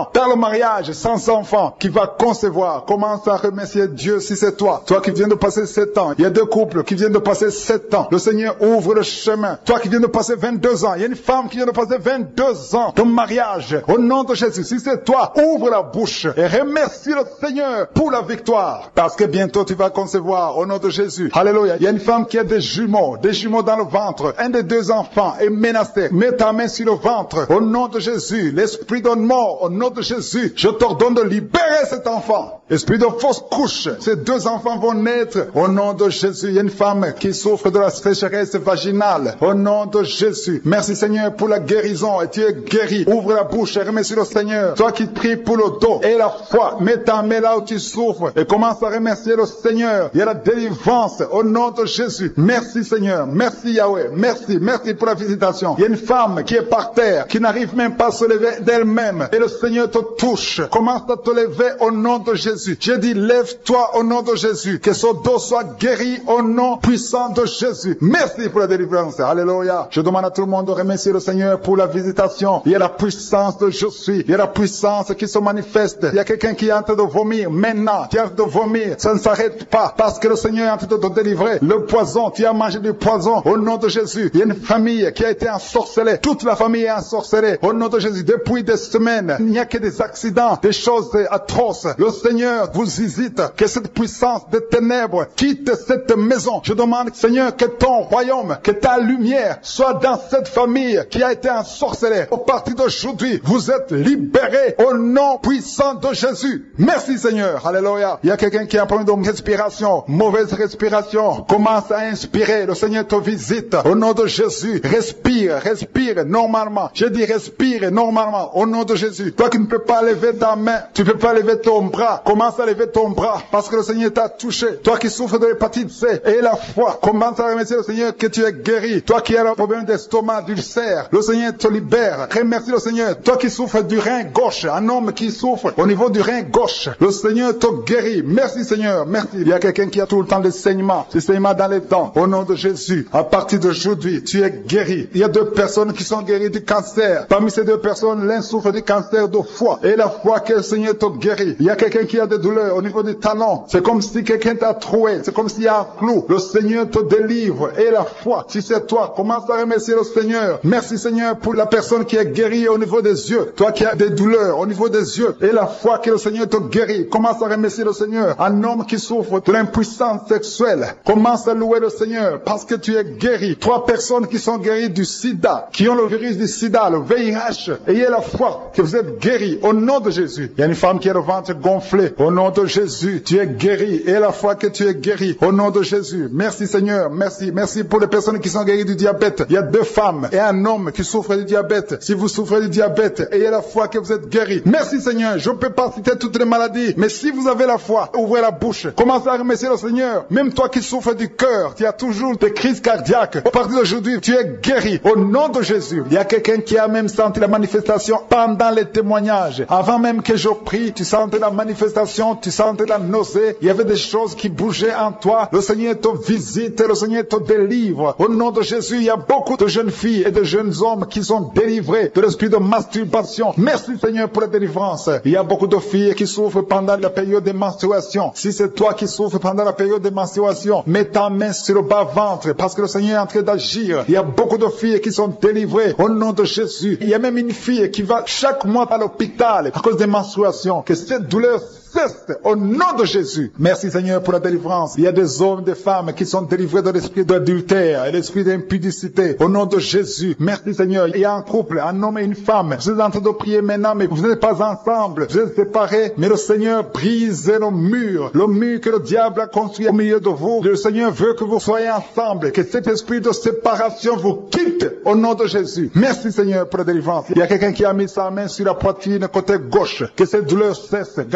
toi, dans le mariage, sans enfant, qui va concevoir, commence à remercier Dieu si c'est toi. Toi qui viens de passer sept ans, il y a deux couples qui viennent de passer sept ans. Le Seigneur ouvre le chemin. Toi qui viens de passer vingt-deux ans, il y a une femme qui vient de passer vingt-deux ans de mariage. Au nom de Jésus, si c'est toi, ouvre la bouche et remercie le Seigneur pour la victoire. Parce que bientôt tu vas concevoir au nom de Jésus. Alléluia. Il y a une femme qui a des jumeaux, des jumeaux dans le ventre. Un des deux enfants est menacé. Mets ta main sur le ventre. Au nom de Jésus, l'esprit de mort, au nom de Jésus, je t'ordonne de libérer cet enfant. Esprit de fausse couche, ces deux enfants vont naître au nom de Jésus. Il y a une femme qui souffre de la sécheresse vaginale. Au nom de Jésus. Merci Seigneur pour la guérison. Et tu es guéri. Ouvre la bouche et remercie le Seigneur. Toi qui pries pour le dos et la foi, mets ta main là où tu souffres et commence à remercier le Seigneur. Il y a la délivrance au nom de Jésus. Merci Seigneur. Merci Yahweh. Merci. Merci pour la visitation. Il y a une femme qui est par terre, qui n'arrive même pas à se lever d'elle-même. Et le Seigneur te touche. Commence à te lever au nom de Jésus. J'ai dit, lève-toi au nom de Jésus. Que son dos soit guéri au nom puissant de Jésus. Merci pour la délivrance. Alléluia. Je demande à tout le monde de remercier le Seigneur pour la visitation. Il y a la puissance de je suis. Il y a la puissance qui se manifeste. Il y a quelqu'un qui est en train de vomir. Maintenant, tu es en train de vomir. Ça ne s'arrête pas parce que le Seigneur est en train de te délivrer. Le poison, tu as mangé du poison au nom de Jésus. Il y a une famille qui a été ensorcelée. Toute la famille est ensorcelée au nom de Jésus. Depuis des semaines, il n'y a que des accidents, des choses atroces. Le Seigneur vous visite. Que cette puissance des ténèbres quitte cette maison. Je demande, Seigneur, que ton royaume, que ta lumière soit dans cette famille qui a été ensorcelée. Au partir d'aujourd'hui, vous êtes libérés au nom puissant de Jésus. Merci Seigneur. Alléluia. Il y a quelqu'un qui a un problème de respiration, mauvaise respiration. Commence à inspirer. Le Seigneur te visite. Au nom de Jésus, respire, respire normalement. Je dis respire normalement au nom de Jésus. Toi qui ne peux pas lever ta main, tu ne peux pas lever ton bras. Commence à lever ton bras parce que le Seigneur t'a touché. Toi qui souffres de l'hépatite C et la foi, commence à remercier le Seigneur que tu es guéri. Toi qui as un problème d'estomac, d'ulcère, le Seigneur te libère. Remercie le Seigneur. Toi qui souffres du rein gauche, un homme qui souffre au niveau du rein gauche, le Seigneur te guérit. Merci Seigneur, merci. Il y a quelqu'un qui a tout le temps des saignements, des saignements dans les dents. Au nom de Jésus, à partir d'aujourd'hui, tu es guéri. Il y a deux personnes qui sont guéries du cancer. Parmi ces deux personnes, l'un souffre du cancer de foie et la foi que le Seigneur te guérit. Il y a quelqu'un qui a des douleurs au niveau du talon. C'est comme si quelqu'un t'a troué. C'est comme s'il y a un clou. Le Seigneur te délivre et la foi. Si c'est toi, commence à remercier le Seigneur. Merci Seigneur pour la personne qui est guérie au niveau des yeux. Toi qui as des douleurs au niveau des yeux et la foi que le Seigneur te guérit. Commence à remercier le Seigneur. Un homme qui souffre de l'impuissance sexuelle. Commence à louer le Seigneur parce que tu es guéri. Trois personnes qui sont guéries du sida, qui ont le virus du sida, le V I H. Ayez la foi que vous êtes guéris au nom de Jésus. Il y a une femme qui a le ventre gonflé. Au nom de Jésus, tu es guéri. Et la foi que tu es guéri au nom de Jésus. Merci Seigneur. Merci. Merci pour les personnes qui sont guéries du diabète. Il y a deux femmes et un homme qui souffrent du diabète. Si vous souffrez du diabète, ayez la foi que vous êtes guéri. Merci Seigneur. Je ne peux pas citer toutes les maladies, mais si vous avez la foi, ouvrez la bouche. Commencez à remercier le Seigneur. Même toi qui souffres du cœur, tu as toujours des crises cardiaques. À partir d'aujourd'hui, tu es guéri au nom de Jésus. Il y a quelqu'un qui a même senti la manifestation pendant les témoignages. Avant même que je prie, tu sentais la manifestation, tu sentais la nausée. Il y avait des choses qui bougeaient en toi. Le Seigneur te visite, le Seigneur te délivre. Au nom de Jésus, il y a beaucoup de jeunes filles et de jeunes hommes qui sont délivrés de l'esprit de masturbation. Merci Seigneur pour la délivrance. Il y a beaucoup de filles qui souffrent pendant la période de menstruation. Si c'est toi qui souffres pendant la période de menstruation, mets ta main sur le bas-ventre parce que le Seigneur est en train d'agir. Il y a beaucoup de filles qui sont délivrées au nom de Jésus. Il y a même une fille qui va chaque mois à l'hôpital à cause des menstruations. Que cette douleur cesse au nom de Jésus. Merci Seigneur pour la délivrance. Il y a des hommes, des femmes qui sont délivrés de l'esprit d'adultère et l'esprit d'impudicité. Au nom de Jésus. Merci Seigneur. Il y a un couple, un homme et une femme. Vous êtes en train de prier maintenant, mais vous n'êtes pas ensemble. Vous êtes séparés, mais le Seigneur brise le mur. Le mur que le diable a construit au milieu de vous. Le Seigneur veut que vous soyez ensemble. Que cet esprit de séparation vous quitte au nom de Jésus. Merci Seigneur pour la délivrance. Il y a quelqu'un qui a mis sa main sur la poitrine côté gauche. Que cette douleur cesse. Garde ta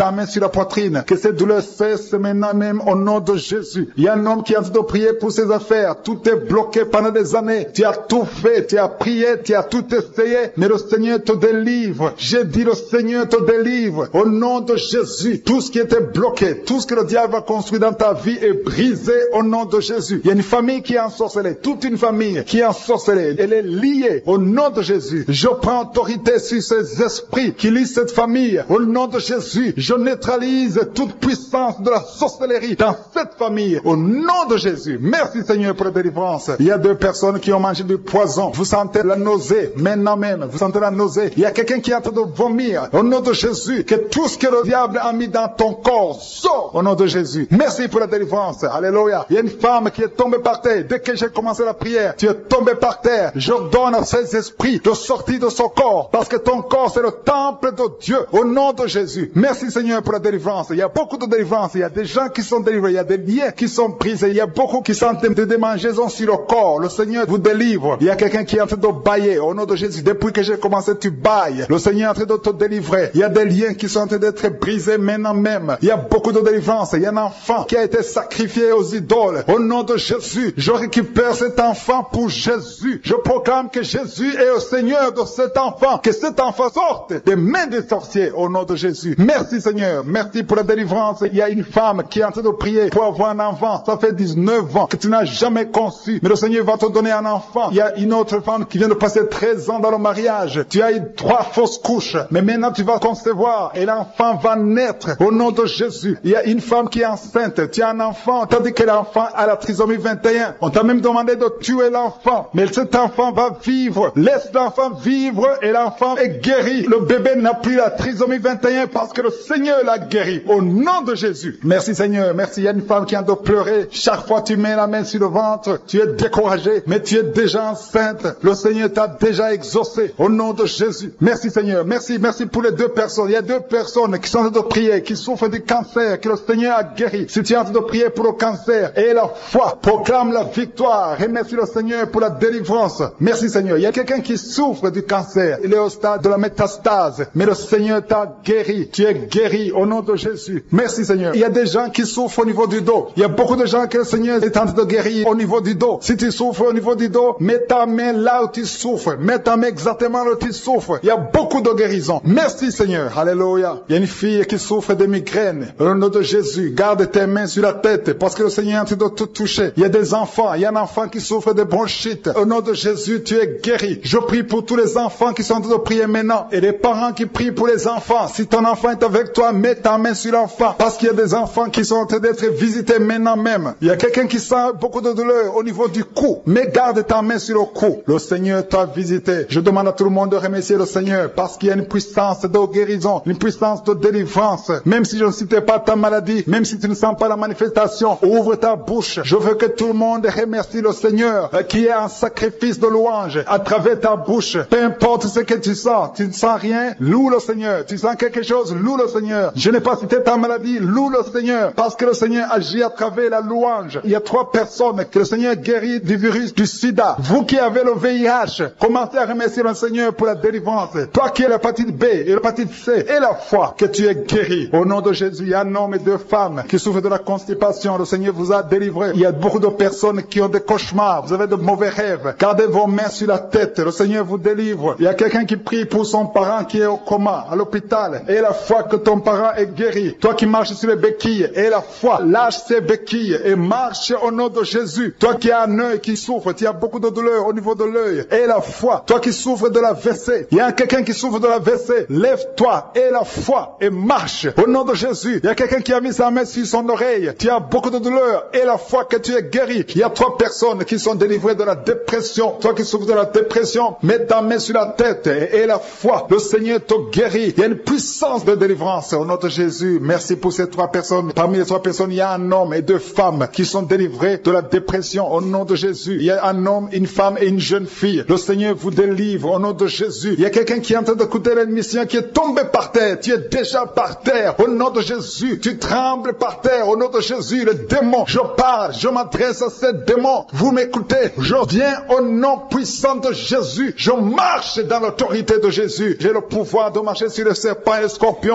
ta main sur la poitrine. Que cette douleur cesse maintenant même au nom de Jésus. Il y a un homme qui est en train de prier pour ses affaires. Tout est bloqué pendant des années. Tu as tout fait, tu as prié, tu as tout essayé, mais le Seigneur te délivre. J'ai dit le Seigneur te délivre. Au nom de Jésus, tout ce qui était bloqué, tout ce que le diable a construit dans ta vie est brisé au nom de Jésus. Il y a une famille qui est ensorcelée, toute une famille qui est ensorcelée. Elle est liée au nom de Jésus. Je prends autorité sur ces esprits qui lient cette famille. Au nom de Jésus, je neutralise toute puissance de la sorcellerie dans cette famille. Au nom de Jésus. Merci Seigneur pour la délivrance. Il y a deux personnes qui ont mangé du poison. Vous sentez la nausée maintenant même. Vous sentez la nausée. Il y a quelqu'un qui est en train de vomir. Au nom de Jésus, que tout ce que le diable a mis dans ton corps sort au nom de Jésus. Merci pour la délivrance. Alléluia. Il y a une femme qui est tombée par terre. Dès que j'ai commencé la prière, tu es tombé par terre. J'ordonne à ces esprits de sortir de son corps. Parce que ton corps, c'est le temple de Dieu. Au nom de Jésus. Merci Seigneur pour la délivrance. Il y a beaucoup de délivrance. Il y a des gens qui sont délivrés. Il y a des liens qui sont brisés. Il y a beaucoup qui sont de démangeaisons sur le corps. Le Seigneur vous délivre. Il y a quelqu'un qui est en train de bailler. Au nom de Jésus. Depuis que j'ai commencé, tu bailles. Le Seigneur est en train de te délivrer. Il y a des liens qui sont en train d'être brisés maintenant même. Il y a beaucoup de délivrance. Il y a un enfant qui a été sacrifié aux idoles. Au nom de Jésus, je récupère cet enfant pour Jésus. Je proclame que Jésus est le Seigneur de cet enfant. Que cet enfant sorte des mains des sorciers au nom de Jésus. Merci Seigneur. Merci pour la délivrance. Il y a une femme qui est en train de prier pour avoir un enfant. Ça fait dix-neuf ans que tu n'as jamais conçu. Mais le Seigneur va te donner un enfant. Il y a une autre femme qui vient de passer treize ans dans le mariage. Tu as eu trois fausses couches. Mais maintenant tu vas concevoir et l'enfant va naître au nom de Jésus. Il y a une femme qui est enceinte. Tu as un enfant. Tandis que l'enfant a la trisomie vingt et un. On t'a même demandé de tuer l'enfant. Mais cet enfant va vivre. Laisse l'enfant vivre et l'enfant est guéri. Le bébé n'a plus la trisomie vingt et un parce que le Seigneur l'a guéri. Au nom de Jésus. Merci Seigneur. Merci. Il y a une femme qui a de pleurer. Chaque fois tu mets la main sur le ventre, tu es découragé, mais tu es déjà enceinte. Le Seigneur t'a déjà exaucé. Au nom de Jésus. Merci Seigneur. Merci. Merci pour les deux personnes. Il y a deux personnes qui sont en train de prier, qui souffrent du cancer, que le Seigneur a guéri. Si tu es en train de prier pour le cancer et la foi, proclame la victoire. Remercie le Seigneur pour la délivrance. Merci Seigneur. Il y a quelqu'un qui souffre du cancer. Il est au stade de la métastase. Mais le Seigneur t'a guéri. Tu es guéri au nom de Jésus. Merci Seigneur. Il y a des gens qui souffrent au niveau du dos. Il y a beaucoup de gens que le Seigneur est en train de guérir au niveau du dos. Si tu souffres au niveau du dos, mets ta main là où tu souffres. Mets ta main exactement là où tu souffres. Il y a beaucoup de guérisons. Merci Seigneur. Alléluia. Il y a une fille qui souffre de migraines. Au nom de Jésus, garde tes mains sur la tête parce que le Seigneur est en train de te toucher. Il y a des enfants. Il y a un enfant qui souffre de bronchite. Au nom de Jésus, tu es guéri. Je prie pour tous les enfants qui sont en train de prier maintenant et les parents qui prient pour les enfants. Si ton enfant est avec toi, mets ta main sur l'enfant parce qu'il y a des enfants qui sont en train d'être visités maintenant même. Il y a quelqu'un qui sent beaucoup de douleur au niveau du cou. Mais garde ta main sur le cou. Le Seigneur t'a visité. Je demande à tout le monde de remercier le Seigneur parce qu'il y a une puissance de guérison, une puissance de délivrance. Même si je ne citais pas ta maladie, même si tu ne sens pas la manifestation, ouvre ta bouche. Je veux que tout le monde remercie le Seigneur qui est un sacrifice de louange à travers ta bouche. Peu importe ce que tu sens, tu ne sens rien, loue le Seigneur. Tu sens quelque chose, loue le Seigneur. Je n'ai pas cité ta maladie, loue le Seigneur parce que le Seigneur agit à travers la louange. Il y a trois personnes que le Seigneur guérit du virus du sida. Vous qui avez le V I H, commencez à remercier le Seigneur pour la délivrance. Toi qui as l'hépatite B et l'hépatite C et la foi, que tu es guéri. Au nom de Jésus, il y a un homme et deux femmes qui souffrent de la constipation. Le Seigneur vous a délivré. Il y a beaucoup de personnes qui ont des cauchemars. Vous avez de mauvais rêves. Gardez vos mains sur la tête. Le Seigneur vous délivre. Il y a quelqu'un qui prie pour son parent qui est au coma, à l'hôpital. Et la foi que ton parent est guéri. Toi qui marches sur les béquilles, et la foi, lâche ces béquilles et marche au nom de Jésus. Toi qui as un œil qui souffre, tu as beaucoup de douleur au niveau de l'œil. Et la foi, toi qui souffres de la V C, il y a quelqu'un qui souffre de la V C, lève-toi et la foi et marche au nom de Jésus. Il y a quelqu'un qui a mis sa main sur son oreille, tu as beaucoup de douleur et la foi que tu es guéri. Il y a trois personnes qui sont délivrées de la dépression. Toi qui souffres de la dépression, mets ta main sur la tête et, et la foi, le Seigneur te guérit. Il y a une puissance de délivrance au nom de Jésus. Merci pour ces trois personnes. Parmi les trois personnes, il y a un homme et deux femmes qui sont délivrés de la dépression au nom de Jésus. Il y a un homme, une femme et une jeune fille. Le Seigneur vous délivre au nom de Jésus. Il y a quelqu'un qui est en train d'écouter l'émission qui est tombé par terre. Tu es déjà par terre au nom de Jésus. Tu trembles par terre au nom de Jésus. Le démon, je parle, je m'adresse à ces démons. Vous m'écoutez. Je viens au nom puissant de Jésus. Je marche dans l'autorité de Jésus. J'ai le pouvoir de marcher sur les serpents et les scorpions. Tu ne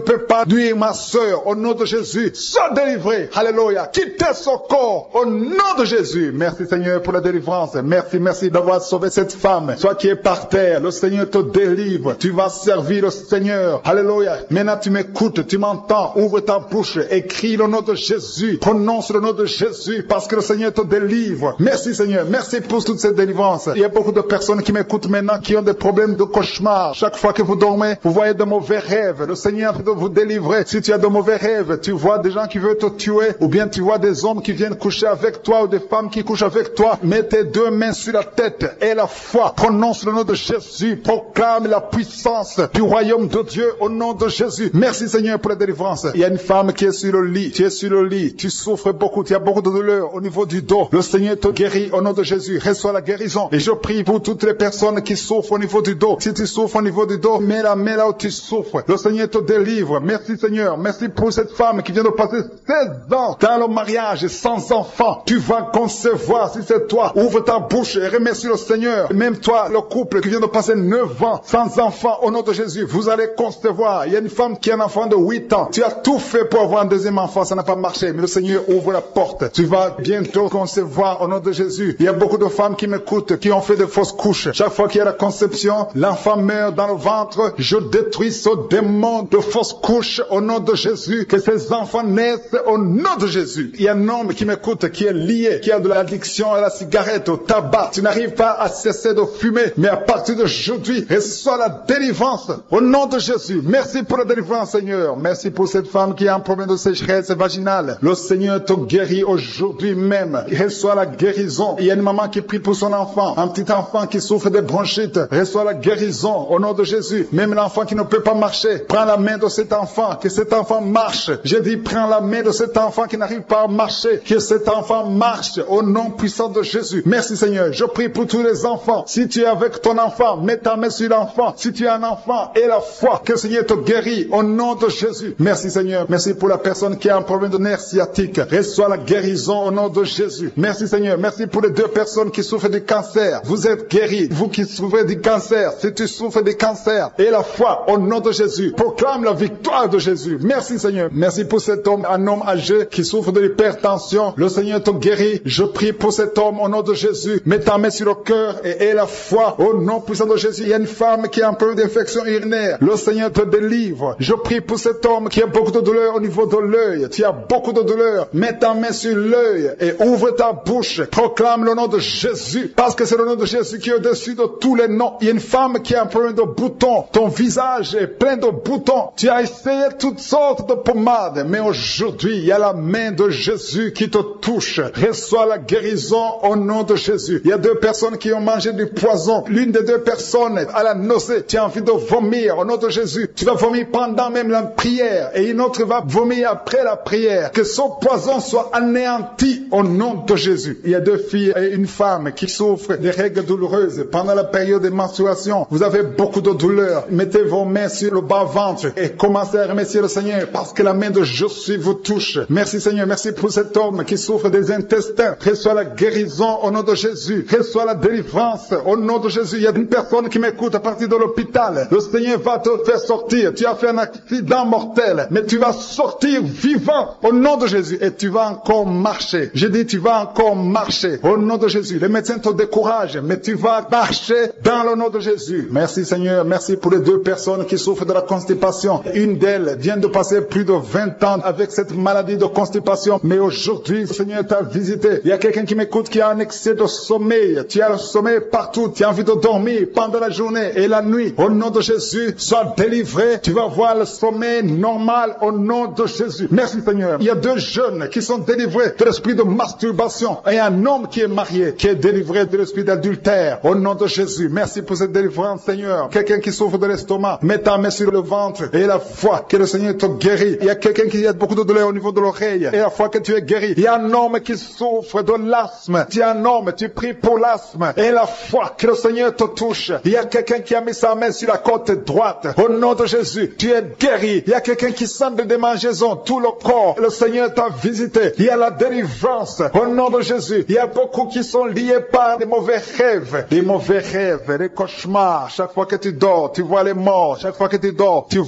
peut pas nuire ma sœur. Au nom de Jésus, sois délivré. Alléluia. Quittez son corps. Au nom de Jésus. Merci Seigneur pour la délivrance. Merci, merci d'avoir sauvé cette femme. Toi qui es par terre, le Seigneur te délivre. Tu vas servir le Seigneur. Alléluia. Maintenant tu m'écoutes, tu m'entends. Ouvre ta bouche, écris le nom de Jésus. Prononce le nom de Jésus parce que le Seigneur te délivre. Merci Seigneur. Merci pour toute cette délivrance. Il y a beaucoup de personnes qui m'écoutent maintenant qui ont des problèmes de cauchemar. Chaque fois que vous dormez, vous voyez de mauvais rêves. Le Seigneur peut vous délivrer. Si tu as de mauvais rêves, tu vois des gens qui veulent te tuer ou bien tu vois des hommes qui viennent coucher avec toi ou des femmes qui couchent avec toi. Mets tes deux mains sur la tête et la foi. Prononce le nom de Jésus. Proclame la puissance du royaume de Dieu au nom de Jésus. Merci Seigneur pour la délivrance. Il y a une femme qui est sur le lit. Tu es sur le lit. Tu souffres beaucoup. Tu as beaucoup de douleur au niveau du dos. Le Seigneur te guérit au nom de Jésus. Reçois la guérison. Et je prie pour toutes les personnes qui souffrent au niveau du dos. Si tu souffres au niveau du dos, mets la main là où tu souffres. Le Seigneur te délivre. Merci Seigneur. Merci pour cette femme qui vient de passer seize ans dans le mariage sans enfant. Tu vas concevoir si c'est toi. Ouvre ta bouche et remercie le Seigneur. Même toi, le couple qui vient de passer neuf ans sans enfant, au nom de Jésus, vous allez concevoir. Il y a une femme qui a un enfant de huit ans. Tu as tout fait pour avoir un deuxième enfant, ça n'a pas marché. Mais le Seigneur ouvre la porte. Tu vas bientôt concevoir au nom de Jésus. Il y a beaucoup de femmes qui m'écoutent, qui ont fait de fausses couches. Chaque fois qu'il y a la conception, l'enfant meurt dans le ventre. Je détruis ce démon de fausses couches au nom de Jésus. Que ces enfants naissent au nom de Jésus. Il y a un homme qui m'écoute, qui est lié, qui a de l'addiction à la cigarette, au tabac. Tu n'arrives pas à cesser de fumer, mais à partir d'aujourd'hui, reçois la délivrance au nom de Jésus. Merci pour la délivrance, Seigneur. Merci pour cette femme qui a un problème de sécheresse vaginale. Le Seigneur te guérit aujourd'hui même. Reçois la guérison. Il y a une maman qui prie pour son enfant, un petit enfant qui souffre de bronchite. Reçois la guérison au nom de Jésus. Même l'enfant qui ne peut pas marcher, prends la main de cet enfant, que cet enfant marche. Je dis, prends la main de cet enfant qui n'arrive pas à marcher, que cet enfant marche au nom puissant de Jésus. Merci Seigneur. Je prie pour tous les enfants. Si tu es avec ton enfant, mets ta main sur l'enfant. Si tu es un enfant, et la foi, que le Seigneur te guérit au nom de Jésus. Merci Seigneur. Merci pour la personne qui a un problème de nerf sciatique. Reçois la guérison au nom de Jésus. Merci Seigneur. Merci pour les deux personnes qui souffrent du cancer. Vous êtes guéris. Vous qui souffrez du cancer, si tu souffres du cancer, et la foi au nom de Jésus. Proclame la victoire de Jésus. Merci Seigneur. Merci pour cet homme, un homme âgé qui souffre de l'hypertension. Le Seigneur te guérit. Je prie pour cet homme au nom de Jésus. Mets ta main sur le cœur et aie la foi au nom puissant de Jésus. Il y a une femme qui a un problème d'infection urinaire. Le Seigneur te délivre. Je prie pour cet homme qui a beaucoup de douleur au niveau de l'œil. Tu as beaucoup de douleur. Mets ta main sur l'œil et ouvre ta bouche. Proclame le nom de Jésus. Parce que c'est le nom de Jésus qui est au-dessus de tous les noms. Il y a une femme qui a un problème de boutons. Ton visage est plein de boutons. Tu as essayé toutes sortes de pommades. Mais aujourd'hui, il y a la main de Jésus qui te touche. Reçois la guérison au nom de Jésus. Il y a deux personnes qui ont mangé du poison. L'une des deux personnes a la nausée. Tu as envie de vomir au nom de Jésus. Tu vas vomir pendant même la prière. Et une autre va vomir après la prière. Que ce poison soit anéanti au nom de Jésus. Il y a deux filles et une femme qui souffrent des règles douloureuses pendant la période de menstruation. Vous avez beaucoup de douleur. Mettez vos mains sur le bas-ventre et commencez à remercier le Seigneur parce que la main de Jésus vous touche. Merci Seigneur. Merci pour cet homme qui souffre des intestins. Reçois la guérison au nom de Jésus. Reçois la délivrance au nom de Jésus. Il y a une personne qui m'écoute à partir de l'hôpital. Le Seigneur va te faire sortir. Tu as fait un accident mortel, mais tu vas sortir vivant au nom de Jésus et tu vas encore marcher. Je dis tu vas encore marcher au nom de Jésus. Les médecins te découragent, mais tu vas marcher dans le nom de Jésus. Merci Seigneur. Merci pour les deux personnes qui souffrent de la constipation. Une d'elles vient de passer plus de vingt ans avec cette maladie de constipation, mais aujourd'hui le Seigneur t'a visité. Il y a quelqu'un qui m'écoute qui a un excès de sommeil. Tu as le sommeil partout. Tu as envie de dormir pendant la journée et la nuit. Au nom de Jésus, sois délivré. Tu vas voir le sommeil normal au nom de Jésus. Merci Seigneur. Il y a deux jeunes qui sont délivrés de l'esprit de masturbation et un homme qui est marié qui est délivré de l'esprit d'adultère au nom de Jésus. Merci pour cette délivrance Seigneur. Quelqu'un qui souffre de l'estomac, mets ta main sur le ventre et la foi que le Seigneur te guérit. Il y a quelqu'un qui a beaucoup de douleur au niveau de l'oreille et la foi que tu es guéri. Il y a un homme qui souffre de l'asthme. Tu es un homme, tu pries pour l'asthme et la foi que le Seigneur te touche. Il y a quelqu'un qui a mis sa main sur la côte droite. Au nom de Jésus, tu es guéri. Il y a quelqu'un qui sent des démangeaisons, tout le corps. Le Seigneur t'a visité. Il y a la délivrance. Au nom de Jésus, il y a beaucoup qui sont liés par des mauvais rêves. Des mauvais rêves, des cauchemars. Chaque fois que tu dors, tu vois les morts. Chaque fois que tu dors, tu vois les choses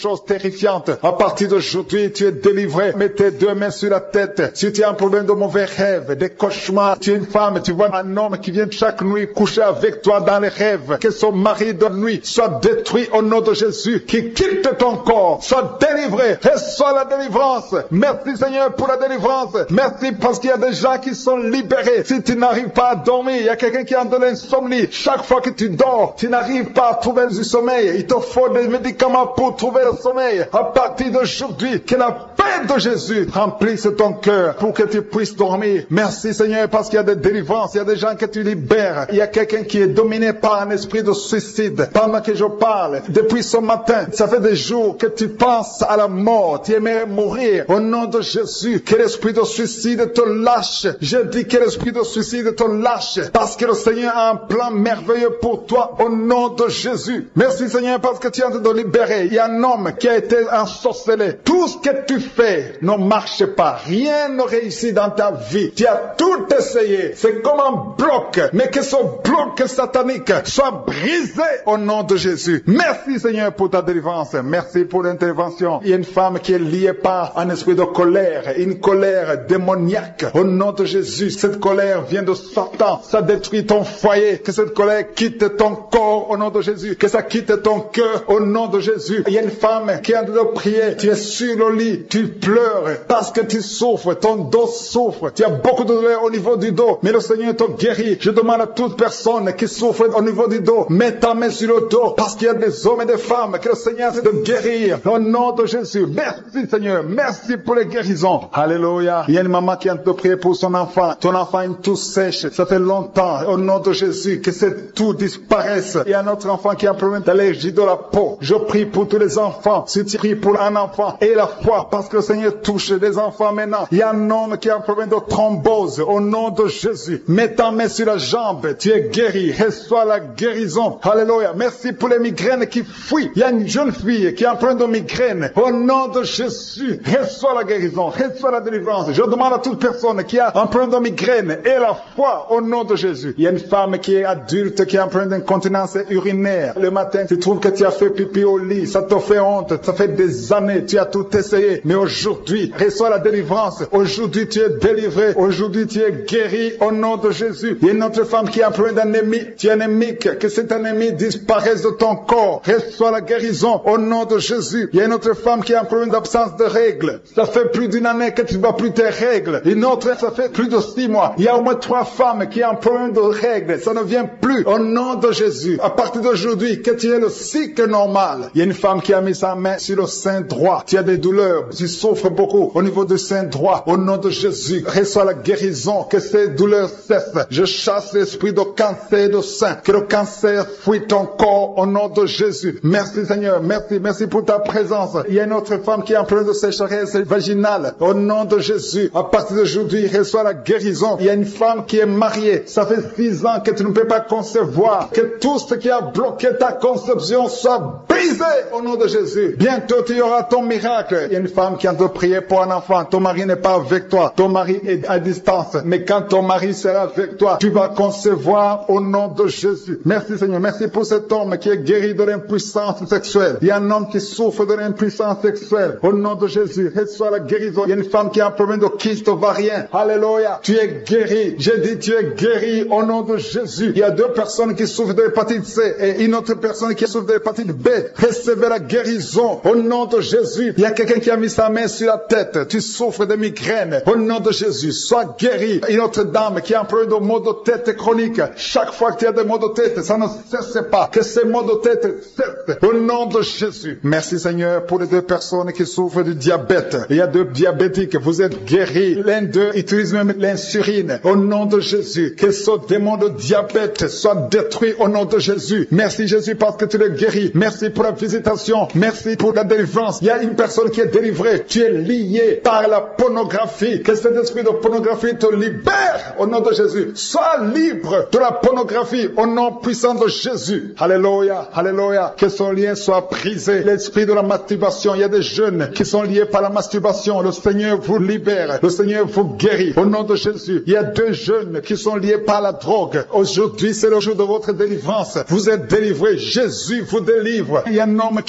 choses terrifiantes. À partir d'aujourd'hui, tu es délivré. Mets tes deux mains sur la tête. Si tu as un problème de mauvais rêves, des cauchemars, tu es une femme, tu vois un homme qui vient chaque nuit coucher avec toi dans les rêves, que son mari de nuit soit détruit au nom de Jésus, qui quitte ton corps, soit délivré, reçois la délivrance. Merci Seigneur pour la délivrance. Merci parce qu'il y a des gens qui sont libérés. Si tu n'arrives pas à dormir, il y a quelqu'un qui a de l'insomnie. Chaque fois que tu dors, tu n'arrives pas à trouver du sommeil. Il te faut des médicaments pour trouver le sommeil. À partir d'aujourd'hui, que la paix de Jésus remplisse ton cœur pour que tu puisses dormir. Merci Seigneur parce qu'il y a des délivrances, il y a des gens que tu libères. Il y a quelqu'un qui est dominé par un esprit de suicide. Pendant que je parle, depuis ce matin, ça fait des jours que tu penses à la mort, tu aimerais mourir. Au nom de Jésus, que l'esprit de suicide te lâche. Je dis que l'esprit de suicide te lâche parce que le Seigneur a un plan merveilleux pour toi au nom de Jésus. Merci Seigneur parce que tu es en train de libérer. Il y a un homme qui a été ensorcelé. Tout ce que tu fais ne marche pas. Rien ne réussit dans ta vie. Tu as tout essayé. C'est comme un bloc. Mais que ce bloc satanique soit brisé au nom de Jésus. Merci Seigneur pour ta délivrance. Merci pour l'intervention. Il y a une femme qui est liée par un esprit de colère. Une colère démoniaque. Au nom de Jésus. Cette colère vient de Satan. Ça détruit ton foyer. Que cette colère quitte ton corps au nom de Jésus. Que ça quitte ton cœur au nom de Jésus. Il y a une femme qui est en train de prier. Tu es sur le lit. Tu pleures parce que tu souffres. Ton dos souffre. Tu as beaucoup de douleur au niveau du dos. Mais le Seigneur te guérit. Je demande à toute personne qui souffre au niveau du dos, mets ta main sur le dos parce qu'il y a des hommes et des femmes que le Seigneur essaie de guérir. Au nom de Jésus. Merci Seigneur. Merci pour les guérisons. Alléluia. Il y a une maman qui est en train de prier pour son enfant. Ton enfant a une toux sèche. Ça fait longtemps. Au nom de Jésus, que cette toux disparaisse. Il y a un autre enfant qui a un problème d'allergie de la peau. Je prie pour tous les enfants. Si tu pries pour un enfant, et la foi, parce que le Seigneur touche des enfants maintenant. Il y a un homme qui a un problème de thrombose. Au nom de Jésus, mets ta main sur la jambe. Tu es guéri. Reçois la guérison. Alléluia. Merci pour les migraines qui fuient. Il y a une jeune fille qui a un problème de migraine. Au nom de Jésus, reçois la guérison. Reçois la délivrance. Je demande à toute personne qui a un problème de migraine et la foi au nom de Jésus. Il y a une femme qui est adulte qui a un problème d'incontinence urinaire. Le matin, tu trouves que tu as fait pipi au lit. Ça te fait honte. Ça fait des années. Tu as tout essayé. Mais aujourd'hui, reçois la délivrance. Aujourd'hui, tu es délivré. Aujourd'hui, tu es guéri au nom de Jésus. Il y a une autre femme qui a un problème d'anémie. Tu es anémique. Que cette anémie disparaisse de ton corps. Reçois la guérison au nom de Jésus. Il y a une autre femme qui a un problème d'absence de règles. Ça fait plus d'une année que tu ne vois plus tes règles. Une autre, ça fait plus de six mois. Il y a au moins trois femmes qui ont un problème de règles. Ça ne vient plus au nom de Jésus. À partir d'aujourd'hui, que tu aies le cycle normal. Il y a une femme qui a mis sa main sur le sein droit. Tu as des douleurs. Tu souffres beaucoup au niveau du sein droit. Au nom de Jésus, reçois la guérison. Que ces douleurs cessent. Je chasse l'esprit de cancer de sein. Que le cancer fuit ton corps au nom de Jésus. Merci Seigneur. Merci. Merci pour ta présence. Il y a une autre femme qui a un problème de sécheresse vaginale. Au nom de Jésus, à partir d'aujourd'hui, reçois la guérison. Il y a une femme qui est mariée. Ça fait six ans que tu ne peux pas concevoir. Que tout ce qui a bloqué ta conception soit brisé au nom de Jésus. Bientôt, tu auras ton miracle. Il y a une femme qui a de prier pour un enfant. Ton mari n'est pas avec toi. Ton mari est à distance. Mais quand ton mari sera avec toi, tu vas concevoir au nom de Jésus. Merci Seigneur. Merci pour cet homme qui est guéri de l'impuissance sexuelle. Il y a un homme qui souffre de l'impuissance sexuelle. Au nom de Jésus, reçois la guérison. Il y a une femme qui a un problème de kyste ovarien. Alléluia. Tu es guéri. J'ai dit tu es guéri au nom de Jésus. Il y a deux personnes qui souffrent de l'hépatite C et une autre personne qui souffre de l'hépatite B. Recevez la guérison au nom de Jésus. Il y a quelqu'un qui a mis sa main sur la tête. Tu souffres de migraine. Au nom de Jésus, sois guéri. Une autre dame qui a un problème de maux de tête chronique. Chaque fois que tu as des maux de tête, ça ne cesse pas. Que ces maux de tête cessent. Au nom de Jésus. Merci Seigneur pour les deux personnes qui souffrent du diabète. Il y a deux diabétiques. Vous êtes guéris. L'un d'eux utilise même l'insuline. Au nom de Jésus. Que ce démon de diabète soit détruit au nom de Jésus. Merci Jésus parce que tu les guéris. Merci pour la visitation. Merci pour la délivrance. Il y a une personne qui est délivrée. Tu es lié par la pornographie. Que cet esprit de pornographie te libère au nom de Jésus. Sois libre de la pornographie au nom puissant de Jésus. Alléluia. Alléluia. Que son lien soit brisé. L'esprit de la masturbation. Il y a des jeunes qui sont liés par la masturbation. Le Seigneur vous libère. Le Seigneur vous guérit au nom de Jésus. Il y a deux jeunes qui sont liés par la drogue. Aujourd'hui, c'est le jour de votre délivrance. Vous êtes délivrés. Jésus vous délivre. Il y a un homme qui a tout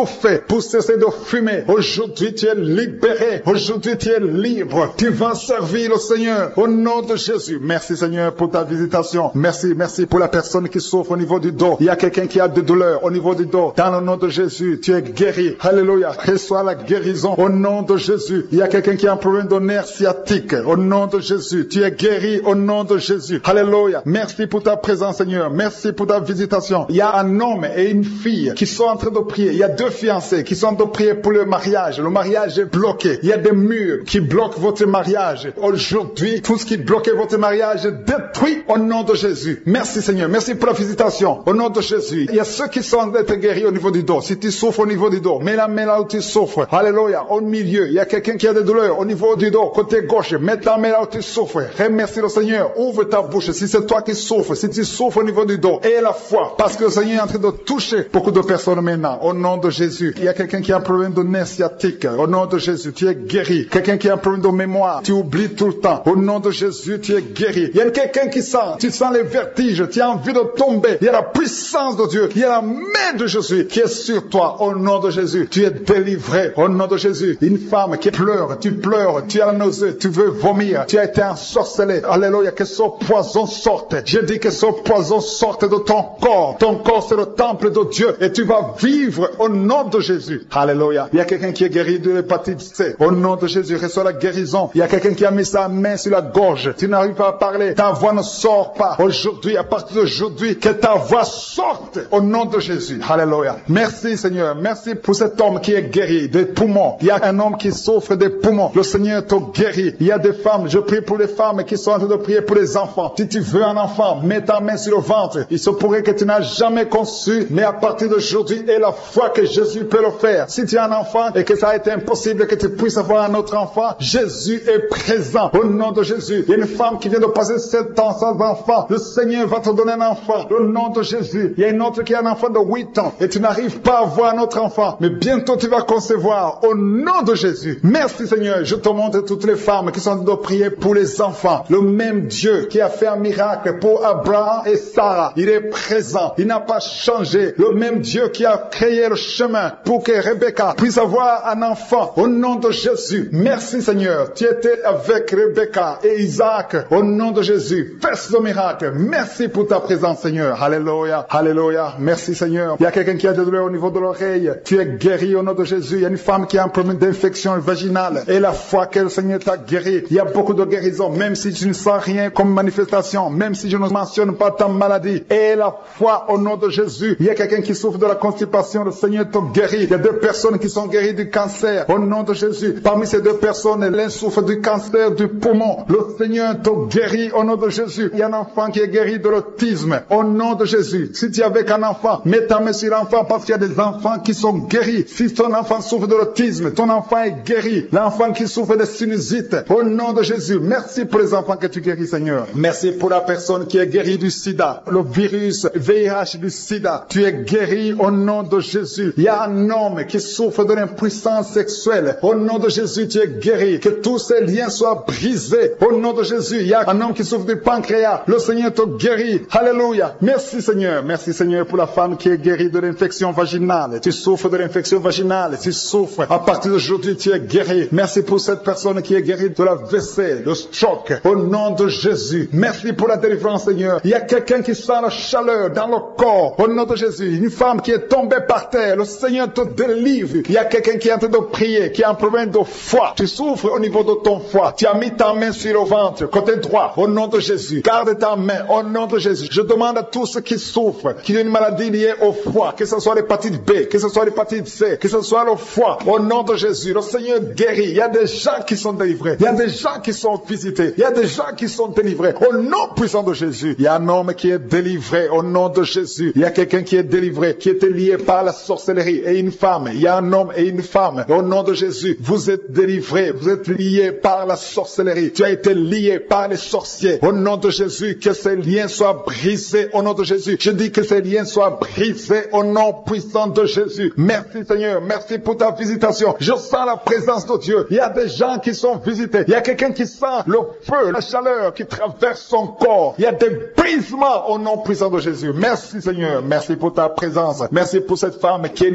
fait pour cesser de fumer. Aujourd'hui, tu es libéré. Aujourd'hui, tu es libre. Tu vas servir le Seigneur au nom de Jésus. Merci Seigneur pour ta visitation. Merci, merci pour la personne qui souffre au niveau du dos. Il y a quelqu'un qui a des douleurs au niveau du dos. Dans le nom de Jésus, tu es guéri. Alléluia. Reçois la guérison au nom de Jésus. Il y a quelqu'un qui a un problème de nerf sciatique. Au nom de Jésus, tu es guéri au nom de Jésus. Alléluia. Merci pour ta présence Seigneur. Merci pour ta visitation. Il y a un homme et une fille qui sont en train de prier. Il y a deux fiancés qui sont en train de prier pour le mariage. Le mariage est bloqué. Il y a des murs qui bloquent votre mariage. Aujourd'hui, tout ce qui bloquait votre mariage est détruit au nom de Jésus. Merci Seigneur. Merci pour la visitation au nom de Jésus. Il y a ceux qui sont d'être guéris au niveau du dos. Si tu souffres au niveau du dos, mets la main là où tu souffres. Alléluia. Au milieu, il y a quelqu'un qui a des douleurs au niveau du dos, côté gauche. Mets ta main là où tu souffres. Remercie le Seigneur. Ouvre ta bouche. Si c'est toi qui souffres, si tu souffres au niveau du dos, aie la foi. Parce que le Seigneur est en train de toucher beaucoup de personnes maintenant. Au nom de Jésus. Il y a quelqu'un qui a un problème de nerf sciatique. Au nom de Jésus, tu es guéri. Quelqu'un qui a un problème de mémoire. Tu oublies tout le temps. Au nom de Jésus, tu es guéri. Il y a quelqu'un qui sent, tu sens les vertiges. Tu as envie de tomber. Il y a la puissance de Dieu. Il y a la main de Jésus qui est sur toi. Au nom de Jésus, tu es délivré. Au nom de Jésus. Une femme qui pleure. Tu pleures. Tu as la nausée. Tu veux vomir. Tu as été ensorcelé. Alléluia. Que ce poison sorte. Je dis que ce poison sorte de ton corps. Ton corps, c'est le temple de Dieu. Et tu vas vivre au nom de Jésus. Alléluia. Il y a quelqu'un qui est guéri de l'hépatite C. Au nom de Jésus, reçois la guérison. Il y a quelqu'un qui a mis sa main sur la gorge. Tu n'arrives pas à parler. Ta voix ne sort pas. Aujourd'hui, à partir d'aujourd'hui, que ta voix sorte au nom de Jésus. Alléluia. Merci Seigneur. Merci pour cet homme qui est guéri des poumons. Il y a un homme qui souffre des poumons. Le Seigneur te guérit. Il y a des femmes. Je prie pour les femmes qui sont en train de prier pour les enfants. Si tu veux un enfant, mets ta main sur le ventre. Il se pourrait que tu n'as jamais conçu, mais à partir d'aujourd'hui, et la foi que Jésus peut le faire. Si tu as un enfant et que ça a été impossible que tu puisses avoir un autre enfant, Jésus est présent. Au nom de Jésus. Il y a une femme qui vient de passer sept ans sans enfant. Le Seigneur va te donner un enfant. Au nom de Jésus. Il y a une autre qui a un enfant de huit ans et tu n'arrives pas à avoir un autre enfant. Mais bientôt tu vas concevoir. Au nom de Jésus. Merci Seigneur. Je te montre toutes les femmes qui sont en train de prier pour les enfants. Le même Dieu qui a fait un miracle pour Abraham et Sarah. Il est présent. Il n'a pas changé. Le même Dieu qui a créé le chemin pour que Rebecca puisse avoir un enfant. Au nom de Jésus. Merci Seigneur. Tu étais avec Rebecca et Isaac. Au nom de Jésus. Fais ce miracle. Merci pour ta présence Seigneur. Alléluia. Alléluia. Merci Seigneur. Il y a quelqu'un qui a des douleurs au niveau de l'oreille. Tu es guéri au nom de Jésus. Il y a une femme qui a un problème d'infection vaginale. Et la foi que le Seigneur t'a guéri. Il y a beaucoup de guérisons. Même si tu ne sens rien comme manifestation. Même si je ne mentionne pas ta maladie. Et la foi au nom de Jésus. Il y a quelqu'un qui souffre de la constipation. Le Seigneur te guérit. Il y a deux personnes qui sont guéries du cancer. Au nom de Jésus. Parmi ces deux personnes, l'un souffre du cancer du poumon. Le Seigneur te guérit au nom de Jésus. Il y a un enfant qui est guéri de l'autisme. Au nom de Jésus. Si tu es avec un enfant, mets ta main sur l'enfant parce qu'il y a des enfants qui sont guéris. Si ton enfant souffre de l'autisme, ton enfant est guéri. L'enfant qui souffre de sinusite. Au nom de Jésus. Merci pour les enfants que tu guéris, Seigneur. Merci pour la personne qui est guérie du sida. Le virus V I H du sida. Tu es guéri au nom de Jésus. Il y a un homme qui souffre de l'impuissance sexuelle. Au nom de Jésus, tu es guéri. Que tous ces liens soient brisés. Au nom de Jésus, il y a un homme qui souffre du pancréas. Le Seigneur te guérit. Alléluia. Merci Seigneur. Merci Seigneur pour la femme qui est guérie de l'infection vaginale. Tu souffres de l'infection vaginale. Tu souffres. À partir d'aujourd'hui, tu es guéri. Merci pour cette personne qui est guérie de la V C, le stroke. Au nom de Jésus. Merci pour la délivrance Seigneur. Il y a quelqu'un qui sent la chaleur dans le corps. Au nom de Jésus. Une femme qui est tombée par terre. Le Seigneur te délivre. Il y a quelqu'un qui est en train de prier, qui a un problème de foie. Tu souffres au niveau de ton foie. Tu as mis ta main sur le ventre, côté droit. Au nom de Jésus. Garde ta main. Au nom de Jésus. Je demande à tous ceux qui souffrent, qui ont une maladie liée au foie, que ce soit l'hépatite B, que ce soit l'hépatite C, que ce soit le foie. Au nom de Jésus. Le Seigneur guérit. Il y a des gens qui sont délivrés. Il y a des gens qui sont visités. Il y a des gens qui sont délivrés. Au nom puissant de Jésus. Il y a un homme qui est délivré. Au nom de Jésus. Il y a quelqu'un qui est délivré, qui était lié par la sorcellerie. Et une femme. Il y a un homme et une femme. Au nom de Jésus. Vous êtes délivrés. Vous êtes liés par la sorcellerie. Tu as été lié par les sorciers. Au nom de Jésus. Que ces liens soient brisés. Au nom de Jésus. Je dis que ces liens soient brisés. Au nom puissant de Jésus. Merci Seigneur. Merci pour ta visitation. Je sens la présence de Dieu. Il y a des gens qui sont visités. Il y a quelqu'un qui sent le feu, la chaleur qui traverse son corps. Il y a des brisements au nom puissant de Jésus. Merci Seigneur. Merci pour ta présence. Merci pour cette femme qui est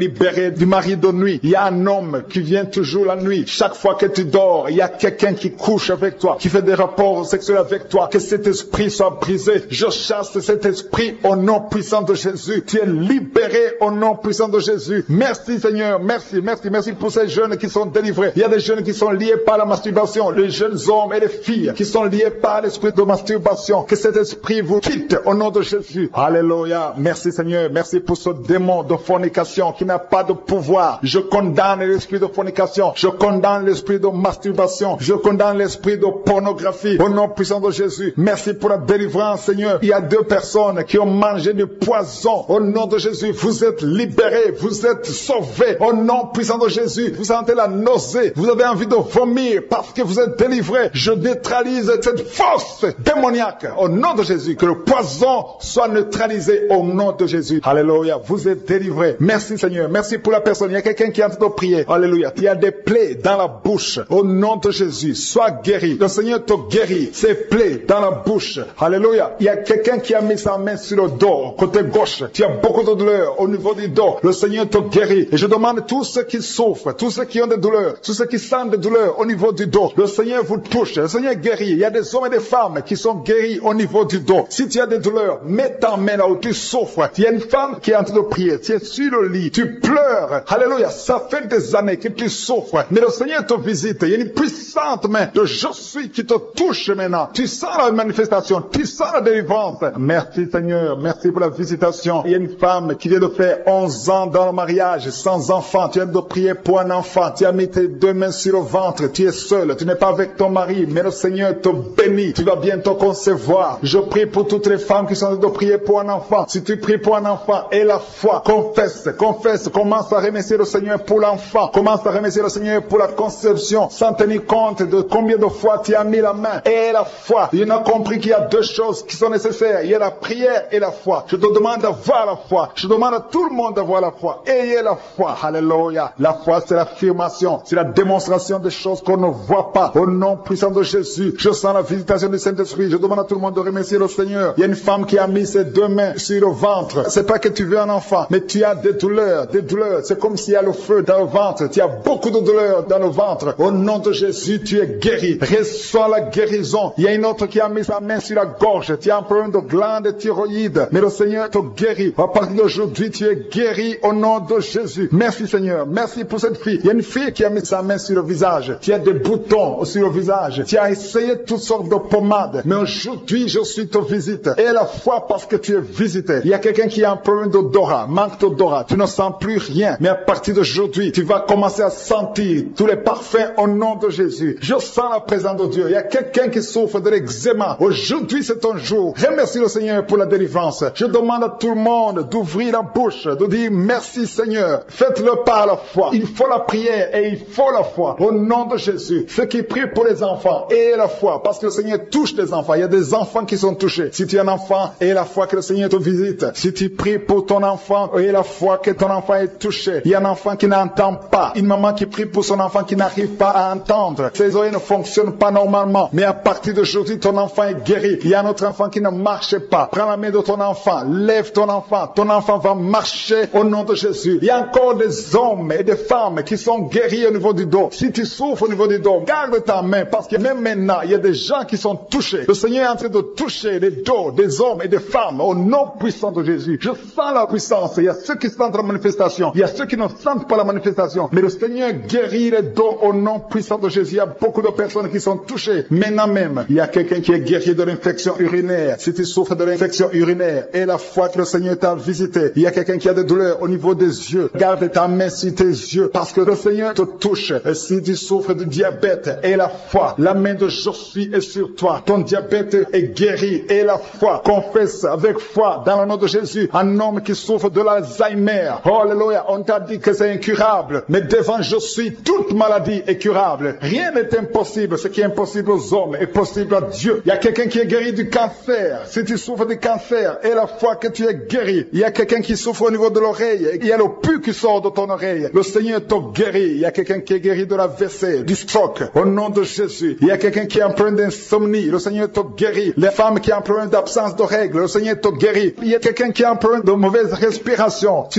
libéré du mari de nuit. Il y a un homme qui vient toujours la nuit. Chaque fois que tu dors, il y a quelqu'un qui couche avec toi, qui fait des rapports sexuels avec toi. Que cet esprit soit brisé. Je chasse cet esprit au nom puissant de Jésus. Tu es libéré au nom puissant de Jésus. Merci Seigneur, merci, merci, merci pour ces jeunes qui sont délivrés. Il y a des jeunes qui sont liés par la masturbation, les jeunes hommes et les filles qui sont liés par l'esprit de masturbation. Que cet esprit vous quitte au nom de Jésus. Alléluia. Merci Seigneur, merci pour ce démon de fornication qui n'a pas de pouvoir. Je condamne l'esprit de fornication, je condamne l'esprit de masturbation, je condamne l'esprit de pornographie au nom puissant de Jésus. Merci pour la délivrance Seigneur. Il y a deux personnes qui ont mangé du poison au nom de Jésus. Vous êtes libérés, vous êtes sauvés au nom puissant de Jésus. Vous sentez la nausée, vous avez envie de vomir parce que vous êtes délivrés. Je neutralise cette force démoniaque au nom de Jésus. Que le poison soit neutralisé au nom de Jésus. Alléluia. Vous êtes délivrés. Merci Seigneur. Merci pour la personne. Il y a quelqu'un qui est en train de prier. Alléluia. Il y a des plaies dans la bouche au nom de Jésus. Sois guéri. Le Seigneur te guérit. Ces plaies dans la bouche. Alléluia. Il y a quelqu'un qui a mis sa main sur le dos, côté gauche. Tu as beaucoup de douleurs au niveau du dos. Le Seigneur te guérit. Et je demande tous ceux qui souffrent, tous ceux qui ont des douleurs, tous ceux qui sentent des douleurs au niveau du dos. Le Seigneur vous touche. Le Seigneur guérit. Il y a des hommes et des femmes qui sont guéris au niveau du dos. Si tu as des douleurs, mets ta main là où tu souffres. Il y a une femme qui est en train de prier. Tu es sur le lit. Tu pleures. Alléluia. Ça fait des années que tu souffres. Mais le Seigneur te visite. Il y a une puissante main de je suis qui te touche maintenant. Tu sens la manifestation. Tu sens la délivrance. Merci Seigneur. Merci pour la visitation. Il y a une femme qui vient de faire onze ans dans le mariage, sans enfant. Tu viens de prier pour un enfant. Tu as mis tes deux mains sur le ventre. Tu es seul. Tu n'es pas avec ton mari. Mais le Seigneur te bénit. Tu vas bientôt concevoir. Je prie pour toutes les femmes qui sont en train de prier pour un enfant. Si tu pries pour un enfant, et la foi, confesse, confesse. Commence à remercier le Seigneur pour l'enfant. Commence à remercier le Seigneur pour la conception, sans tenir compte de combien de fois tu as mis la main. Et la foi. Il a compris qu'il y a deux choses qui sont nécessaires. Il y a la prière et la foi. Je te demande d'avoir la foi. Je demande à tout le monde d'avoir la foi. Ayez la foi. Alléluia. La foi, c'est l'affirmation. C'est la démonstration des choses qu'on ne voit pas. Au nom puissant de Jésus, je sens la visitation du Saint-Esprit. Je demande à tout le monde de remercier le Seigneur. Il y a une femme qui a mis ses deux mains sur le ventre. C'est pas que tu veux un enfant, mais tu as des douleurs, des douleurs. C'est comme s'il y a le feu dans le ventre. Tu as beaucoup de douleurs dans le ventre. Au nom de Jésus, tu es guéri. Reçois la guérison. Il y a une autre qui a mis sa main sur la gorge. Tu as un problème de glande thyroïde. Mais le Seigneur te guérit. À partir d'aujourd'hui, tu es guéri au nom de Jésus. Merci Seigneur. Merci pour cette fille. Il y a une fille qui a mis sa main sur le visage. Tu as des boutons sur le visage. Tu as essayé toutes sortes de pommades. Mais aujourd'hui, je suis te visite. Et la foi parce que tu es visité. Il y a quelqu'un qui a un problème d'odorat, manque d'odorat. Tu ne sens plus rien. Mais à partir d'aujourd'hui, tu vas commencer à sentir tous les parfums au nom de Jésus. Je sens la présence de Dieu. Il y a quelqu'un qui souffre de l'eczéma. Aujourd'hui, c'est ton jour. Remercie le Seigneur pour la délivrance. Je demande à tout le monde d'ouvrir la bouche, de dire merci Seigneur. Faites-le par la foi. Il faut la prière et il faut la foi. Au nom de Jésus. Ceux qui prient pour les enfants, ayez la foi. Parce que le Seigneur touche les enfants. Il y a des enfants qui sont touchés. Si tu es un enfant, ayez la foi que le Seigneur te visite. Si tu pries pour ton enfant, ayez la foi que ton enfant est touché. Il y a un enfant qui n'entend pas. Une maman qui prie pour son enfant qui n'arrive pas à entendre. Ses oreilles ne fonctionnent pas normalement. Mais à partir d'aujourd'hui, ton enfant est guéri. Il y a un autre enfant qui ne marche pas. Prends la main de ton enfant. Lève ton enfant. Ton enfant va marcher au nom de Jésus. Il y a encore des hommes et des femmes qui sont guéris au niveau du dos. Si tu souffres au niveau du dos, garde ta main parce que même maintenant, il y a des gens qui sont touchés. Le Seigneur est en train de toucher les dos des hommes et des femmes au nom puissant de Jésus. Je sens la puissance. Il y a ceux qui sentent la manifestation. Il y a ceux qui ne sentent pas la manifestation. Mais le Seigneur guérit les dos au nom puissant de Jésus. Il y a beaucoup de personnes qui sont touchées. Maintenant même, il y a quelqu'un qui est guéri de l'infection urinaire. Si tu souffres de l'infection urinaire et la foi que le Seigneur t'a visité, il y a quelqu'un qui a des douleurs au niveau des yeux. Garde ta main sur tes yeux parce que le Seigneur te touche. Et si tu souffres de diabète et la foi, la main de je suis est sur toi. Ton diabète est guéri et la foi. Confesse avec foi dans le nom de Jésus. Un homme qui souffre de l'Alzheimer. Oh, alléluia. On t'a dit que c'est incurable. Mais devant je suis, toute maladie est curable. Rien n'est impossible. Ce qui est impossible aux hommes est possible à Dieu. Il y a quelqu'un qui est guéri du cancer. Si tu souffres du cancer et la foi que tu es guéri. Il y a quelqu'un qui souffre au niveau de l'oreille. Il y a le pu qui sort de ton oreille. Le Seigneur te guérit. Il y a quelqu'un qui est guéri de la V C, du stroke. Au nom de Jésus. Il y a quelqu'un qui a un problème d'insomnie. Le Seigneur te guérit. Les femmes qui ont un problème d'absence de règles. Le Seigneur te guérit. Il y a quelqu'un qui a un problème de mauvaise respiration. Tu n'arrives pas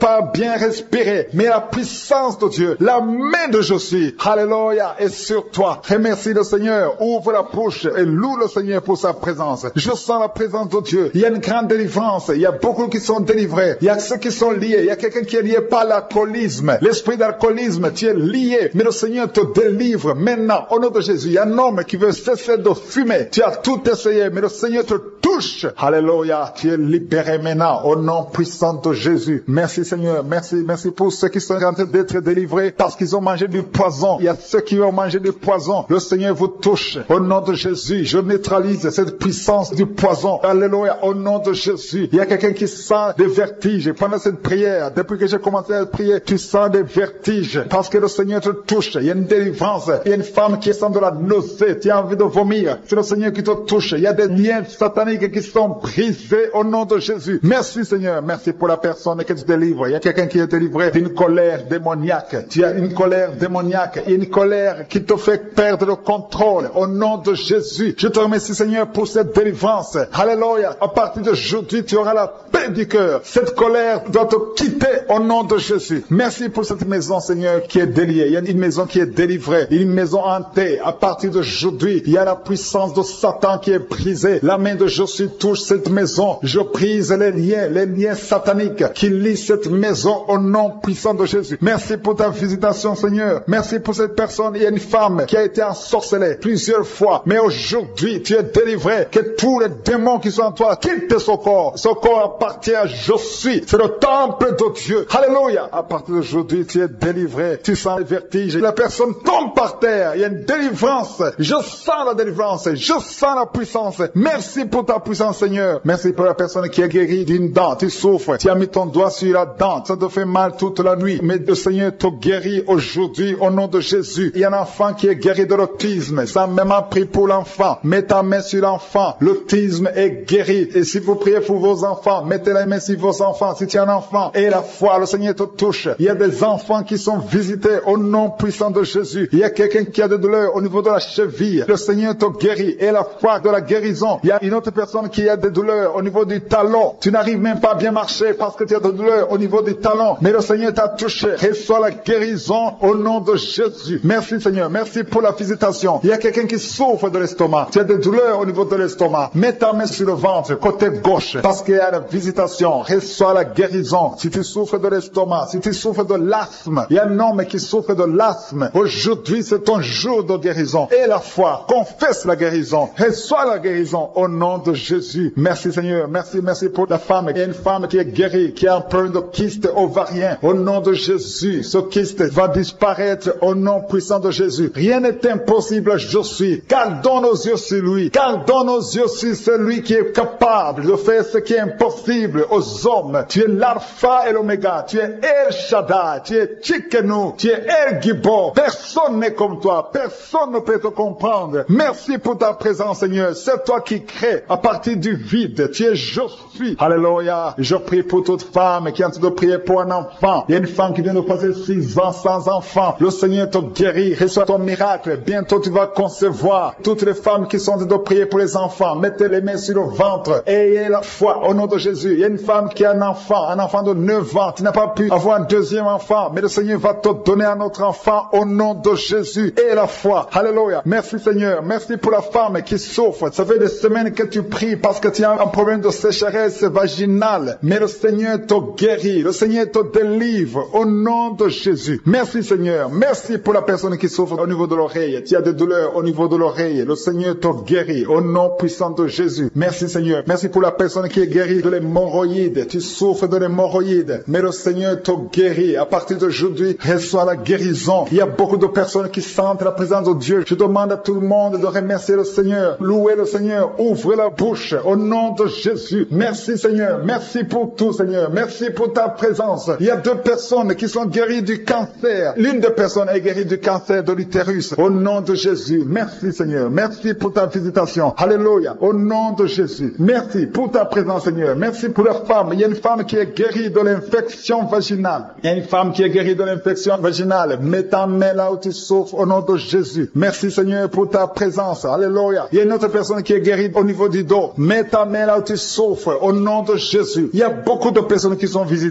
pas bien respirer, mais la puissance de Dieu, la main de je suis, alléluia, est sur toi. Remercie le Seigneur, ouvre la bouche et loue le Seigneur pour sa présence. Je sens la présence de Dieu. Il y a une grande délivrance. Il y a beaucoup qui sont délivrés. Il y a ceux qui sont liés. Il y a quelqu'un qui est lié par l'alcoolisme. L'esprit d'alcoolisme, tu es lié. Mais le Seigneur te délivre maintenant. Au nom de Jésus, il y a un homme qui veut cesser de fumer. Tu as tout essayé, mais le Seigneur te touche. Alléluia. Tu es libéré maintenant. Au nom puissant de Jésus. Merci Seigneur. Merci. Merci pour ceux qui sont en train d'être délivrés parce qu'ils ont mangé du poison. Il y a ceux qui ont mangé du poison. Le Seigneur vous touche. Au nom de Jésus, je neutralise cette puissance du poison. Alléluia. Au nom de Jésus. Il y a quelqu'un qui sent des vertiges pendant cette prière. Depuis que j'ai commencé à prier, tu sens des vertiges parce que le Seigneur te touche. Il y a une délivrance. Il y a une femme qui sent de la nausée. Tu as envie de vomir. C'est le Seigneur qui te touche. Il y a des liens sataniques qui sont brisés au nom de Jésus. Merci Seigneur. Merci pour la personne que tu délivres. Il y a quelqu'un qui est délivré d'une colère démoniaque. Tu as une colère démoniaque. Il y a une colère qui te fait perdre le contrôle. Au nom de Jésus. Je te remercie Seigneur pour cette délivrance. Alléluia. À partir d'aujourd'hui, tu auras la paix du cœur. Cette colère doit te quitter au nom de Jésus. Merci pour cette maison Seigneur qui est déliée. Il y a une maison qui est délivrée. Une maison hantée. À partir d'aujourd'hui, il y a la puissance de Satan qui est brisée. La main de Jésus touche cette maison. Je brise les liens, les liens sataniques qui lient cette maison au nom puissant de Jésus. Merci pour ta visitation Seigneur. Merci pour cette personne. Il y a une femme qui a été ensorcelée plusieurs fois. Mais aujourd'hui, tu es délivré. Que tous les démons qui sont en toi quittent ce corps. Ce corps appartient à je suis. C'est le temple de Dieu. Alléluia. À partir d'aujourd'hui, tu es délivré. Tu sens le vertige. La personne tombe par terre. Il y a une délivrance. Je sens la délivrance. Je sens la puissance. Merci pour ta puissance, Seigneur. Merci pour la personne qui est guérie d'une dent. Tu souffres. Tu as mis ton doigt sur la dent. Ça te fait mal toute la nuit. Mais le Seigneur te guérit aujourd'hui au nom de Jésus. Il y a un enfant qui est guéri de l'autisme. Ça a même appris pour l'enfant. Mets ta main sur l'enfant. L'autisme est guéri. Et si vous priez pour vos enfants, mettez la main sur vos enfants. Si tu as un enfant et la foi, le Seigneur te touche. Il y a des enfants qui sont visités au nom puissant de Jésus. Il y a quelqu'un qui a des douleurs au niveau de la cheville. Le Seigneur te guérit. Et la foi de la guérison. Il y a une autre personne qui a des douleurs au niveau du talon. Tu n'arrives même pas à bien marcher parce que tu as des douleurs au niveau du talon. Mais le Seigneur t'a touché. Reçois la guérison au nom de Jésus. Merci Seigneur. Merci pour la visitation. Il y a quelqu'un qui souffre de l'estomac. Tu as des douleurs au niveau de l'estomac. Mets ta main sur le ventre, côté gauche. Parce qu'il y a la visitation. Reçois la guérison. Si tu souffres de l'estomac, si tu souffres de l'asthme, il y a un homme qui souffre de l'asthme. Aujourd'hui, c'est ton jour de guérison. Et la foi, confesse la guérison. Reçois la guérison au nom de Jésus. Merci Seigneur. Merci, merci pour la femme. Il y a une femme qui est guérie, qui a un problème de kyste ovarien. Au nom de Jésus, ce kyste va disparaître au nom puissant de Jésus. Rien n'est impossible, je suis. Gardons nos yeux sur lui. Gardons nos yeux sur celui qui est capable de faire ce qui est impossible aux hommes. Tu es l'alpha et l'oméga. Tu es El Shaddai. Tu es Tchikenu. Tu es El Gibor. Personne n'est comme toi. Personne ne peut te comprendre. Merci pour ta présence, Seigneur. C'est toi qui crée à partir du vide. Tu es je suis. Alléluia. Je prie pour toute femme qui est en train de prier pour un enfant. Il y a une femme qui vient de passer six ans sans enfant. Le Seigneur te guérit. Reçois ton miracle. Bientôt tu vas concevoir. Toutes les femmes qui sont en train de prier pour les enfants, mettez les mains sur le ventre. Ayez la foi au nom de Jésus. Il y a une femme qui a un enfant, un enfant de neuf ans. Tu n'as pas pu avoir un deuxième enfant, mais le Seigneur va te donner un autre enfant au nom de Jésus. Et la foi. Alléluia. Merci Seigneur. Merci pour la femme qui souffre. Ça fait des semaines que tu pries parce que tu as un problème de sécheresse vaginale. Mais le Seigneur te guérit. Le Seigneur te délivre au nom de Jésus. Merci Seigneur. Merci pour la personne qui souffre au niveau de l'oreille. Tu as des douleurs au niveau de l'oreille. Le Seigneur te guérit au nom puissant de Jésus. Merci Seigneur. Merci pour la personne qui est guérie de l'hémorroïde. Tu souffres de l'hémorroïde. Mais le Seigneur te guérit. À partir d'aujourd'hui, reçois la guérison. Il y a beaucoup de personnes qui sentent la présence de Dieu. Je demande à tout le monde de remercier le Seigneur. Louer le Seigneur. Ouvre la bouche au nom de Jésus. Merci Seigneur. Merci pour tout Seigneur. Merci pour ta présence. Il y a deux personnes qui sont guéries du cancer. L'une des personnes est guérie du cancer de l'utérus. Au nom de Jésus. Merci Seigneur. Merci pour ta visitation. Alléluia. Au nom de Jésus. Merci pour ta présence Seigneur. Merci pour la femme. Il y a une femme qui est guérie de l'infection vaginale. Il y a une femme qui est guérie de l'infection vaginale. Mets ta main là où tu souffres au nom de Jésus. Merci Seigneur pour ta présence. Alléluia. Il y a une autre personne qui est guérie au niveau du dos. Mets ta main là où tu souffres au nom de Jésus. Il y a beaucoup de personnes qui sont visitées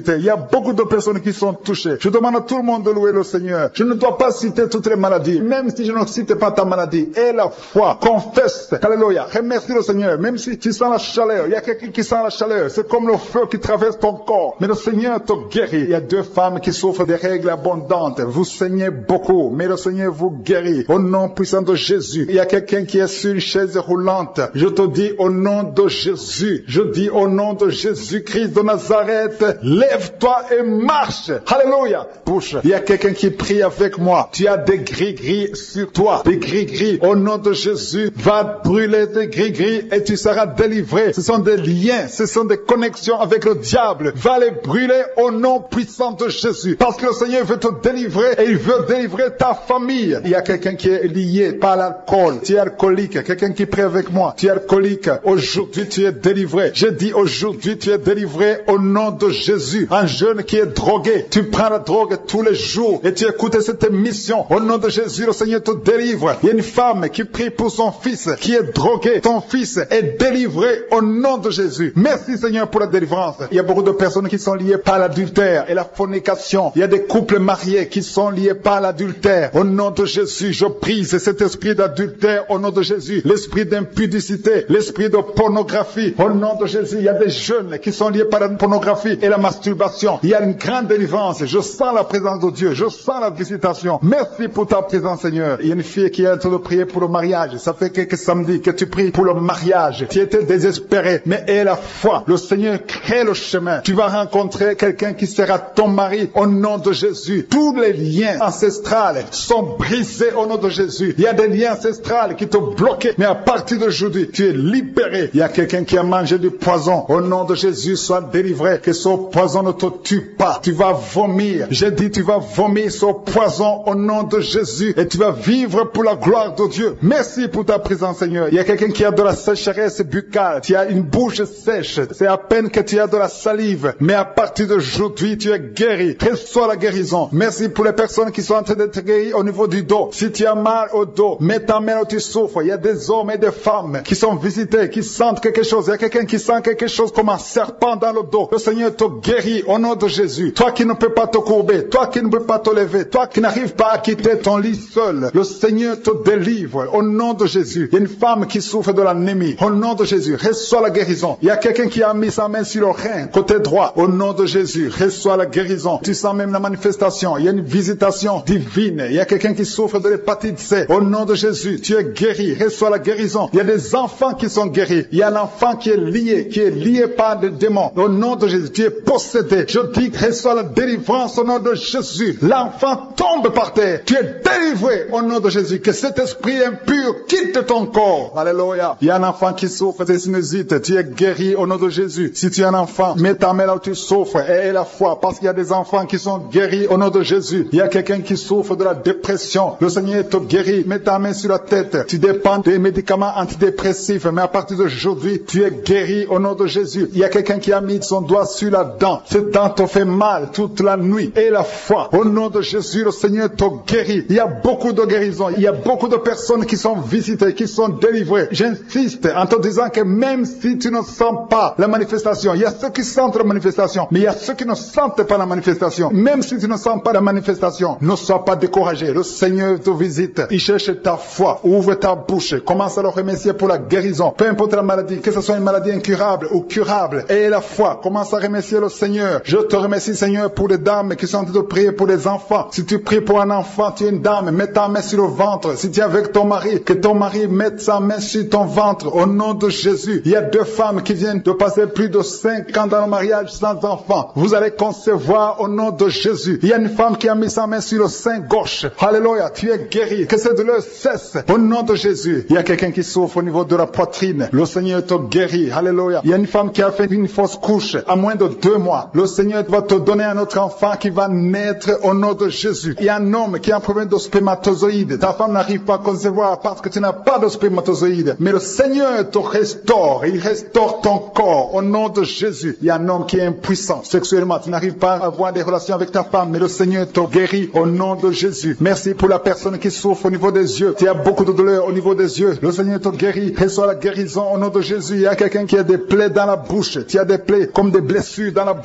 visiter. Il y a beaucoup de personnes qui sont touchées. Je demande à tout le monde de louer le Seigneur. Je ne dois pas citer toutes les maladies, même si je ne cite pas ta maladie. Et la foi, confesse, alléluia, remercie le Seigneur, même si tu sens la chaleur. Il y a quelqu'un qui sent la chaleur. C'est comme le feu qui traverse ton corps. Mais le Seigneur te guérit. Il y a deux femmes qui souffrent des règles abondantes. Vous saignez beaucoup, mais le Seigneur vous guérit. Au nom puissant de Jésus. Il y a quelqu'un qui est sur une chaise roulante. Je te dis au nom de Jésus. Je dis au nom de Jésus-Christ de Nazareth, lève-toi et marche. Alléluia. Bouche. Il y a quelqu'un qui prie avec moi. Tu as des gris-gris sur toi. Des gris-gris. Au nom de Jésus, va brûler tes gris-gris et tu seras délivré. Ce sont des liens. Ce sont des connexions avec le diable. Va les brûler au nom puissant de Jésus. Parce que le Seigneur veut te délivrer et il veut délivrer ta famille. Il y a quelqu'un qui est lié par l'alcool. Tu es alcoolique. Quelqu'un qui prie avec moi. Tu es alcoolique. Aujourd'hui, tu es délivré. Je dis aujourd'hui, tu es délivré au nom de Jésus. Un jeune qui est drogué. Tu prends la drogue tous les jours et tu écoutes cette émission. Au nom de Jésus, le Seigneur te délivre. Il y a une femme qui prie pour son fils qui est drogué. Ton fils est délivré au nom de Jésus. Merci Seigneur pour la délivrance. Il y a beaucoup de personnes qui sont liées par l'adultère et la fornication. Il y a des couples mariés qui sont liés par l'adultère. Au nom de Jésus, je brise cet esprit d'adultère au nom de Jésus. L'esprit d'impudicité, l'esprit de pornographie. Au nom de Jésus, il y a des jeunes qui sont liés par la pornographie et la masturbation. Il y a une grande délivrance. Je sens la présence de Dieu. Je sens la visitation. Merci pour ta présence, Seigneur. Il y a une fille qui est en train de prier pour le mariage. Ça fait quelques samedis que tu pries pour le mariage. Tu étais désespéré, mais aie la foi. Le Seigneur crée le chemin. Tu vas rencontrer quelqu'un qui sera ton mari au nom de Jésus. Tous les liens ancestrales sont brisés au nom de Jésus. Il y a des liens ancestrales qui te bloquaient, mais à partir d'aujourd'hui, tu es libéré. Il y a quelqu'un qui a mangé du poison. Au nom de Jésus, sois délivré. Que ce poison ne te tue pas. Tu vas vomir. J'ai dit, tu vas vomir ce poison au nom de Jésus et tu vas vivre pour la gloire de Dieu. Merci pour ta présence, Seigneur. Il y a quelqu'un qui a de la sécheresse buccale. Tu as une bouche sèche. C'est à peine que tu as de la salive. Mais à partir d'aujourd'hui, tu es guéri. Reçois la guérison. Merci pour les personnes qui sont en train d'être guéries au niveau du dos. Si tu as mal au dos, mets ta main où tu souffres. Il y a des hommes et des femmes qui sont visités, qui sentent quelque chose. Il y a quelqu'un qui sent quelque chose comme un serpent dans le dos. Le Seigneur te guérit au nom de Jésus. Toi qui ne peux pas te courber, toi qui ne peux pas te lever, toi qui n'arrives pas à quitter ton lit seul, le Seigneur te délivre au nom de Jésus. Il y a une femme qui souffre de l'anémie. Au nom de Jésus, reçois la guérison. Il y a quelqu'un qui a mis sa main sur le rein, côté droit. Au nom de Jésus, reçois la guérison. Tu sens même la manifestation. Il y a une visitation divine. Il y a quelqu'un qui souffre de l'hépatite C. Au nom de Jésus, tu es guéri. Reçois la guérison. Il y a des enfants qui sont guéris. Il y a un enfant qui est lié, qui est lié par des démons. Au nom de Jésus, tu es possédé. Je dis, reçois la délivrance au nom de Jésus. L'enfant tombe par terre. Tu es délivré au nom de Jésus. Que cet esprit impur quitte ton corps. Alléluia. Il y a un enfant qui souffre de sinusite. Tu es guéri au nom de Jésus. Si tu es un enfant, mets ta main là où tu souffres et aie la foi. Parce qu'il y a des enfants qui sont guéris au nom de Jésus. Il y a quelqu'un qui souffre de la dépression. Le Seigneur te guérit. Mets ta main sur la tête. Tu dépends des médicaments antidépressifs. Mais à partir d'aujourd'hui, tu es guéri au nom de Jésus. Il y a quelqu'un qui a mis son doigt sur la dent. Cette dent te fait mal toute la nuit. Et la foi. Au nom de Jésus, le Seigneur te guérit. Il y a beaucoup de guérisons. Il y a beaucoup de personnes qui sont visitées, qui sont délivrées. J'insiste en te disant que même si tu ne sens pas la manifestation, il y a ceux qui sentent la manifestation, mais il y a ceux qui ne sentent pas la manifestation. Même si tu ne sens pas la manifestation, ne sois pas découragé. Le Seigneur te visite. Il cherche ta foi. Ouvre ta bouche. Commence à le remercier pour la guérison. Peu importe la maladie, que ce soit une maladie incurable ou curable. Et la foi. Commence à remercier le Seigneur. Je te remercie, Seigneur, pour les dames qui sont en train de prier pour les enfants. Si tu pries pour un enfant, tu es une dame, mets ta main sur le ventre. Si tu es avec ton mari, que ton mari mette sa main sur ton ventre. Au nom de Jésus. Il y a deux femmes qui viennent de passer plus de cinq ans dans le mariage sans enfant. Vous allez concevoir au nom de Jésus. Il y a une femme qui a mis sa main sur le sein gauche. Alléluia, tu es guéri. Que cette douleur cesse. Au nom de Jésus. Il y a quelqu'un qui souffre au niveau de la poitrine. Le Seigneur te guérit. Alléluia. Il y a une femme qui a fait une fausse couche à moins de deux mois. Le Seigneur va te donner un autre enfant qui va naître au nom de Jésus. Il y a un homme qui a un problème de spermatozoïde. Ta femme n'arrive pas à concevoir parce que tu n'as pas de spermatozoïde. Mais le Seigneur te restaure. Il restaure ton corps au nom de Jésus. Il y a un homme qui est impuissant sexuellement. Tu n'arrives pas à avoir des relations avec ta femme, mais le Seigneur te guérit au nom de Jésus. Merci pour la personne qui souffre au niveau des yeux. Tu as beaucoup de douleur au niveau des yeux. Le Seigneur te guérit. Reçois la guérison au nom de Jésus. Il y a quelqu'un qui a des plaies dans la bouche. Tu as des plaies comme des blessures dans la bouche.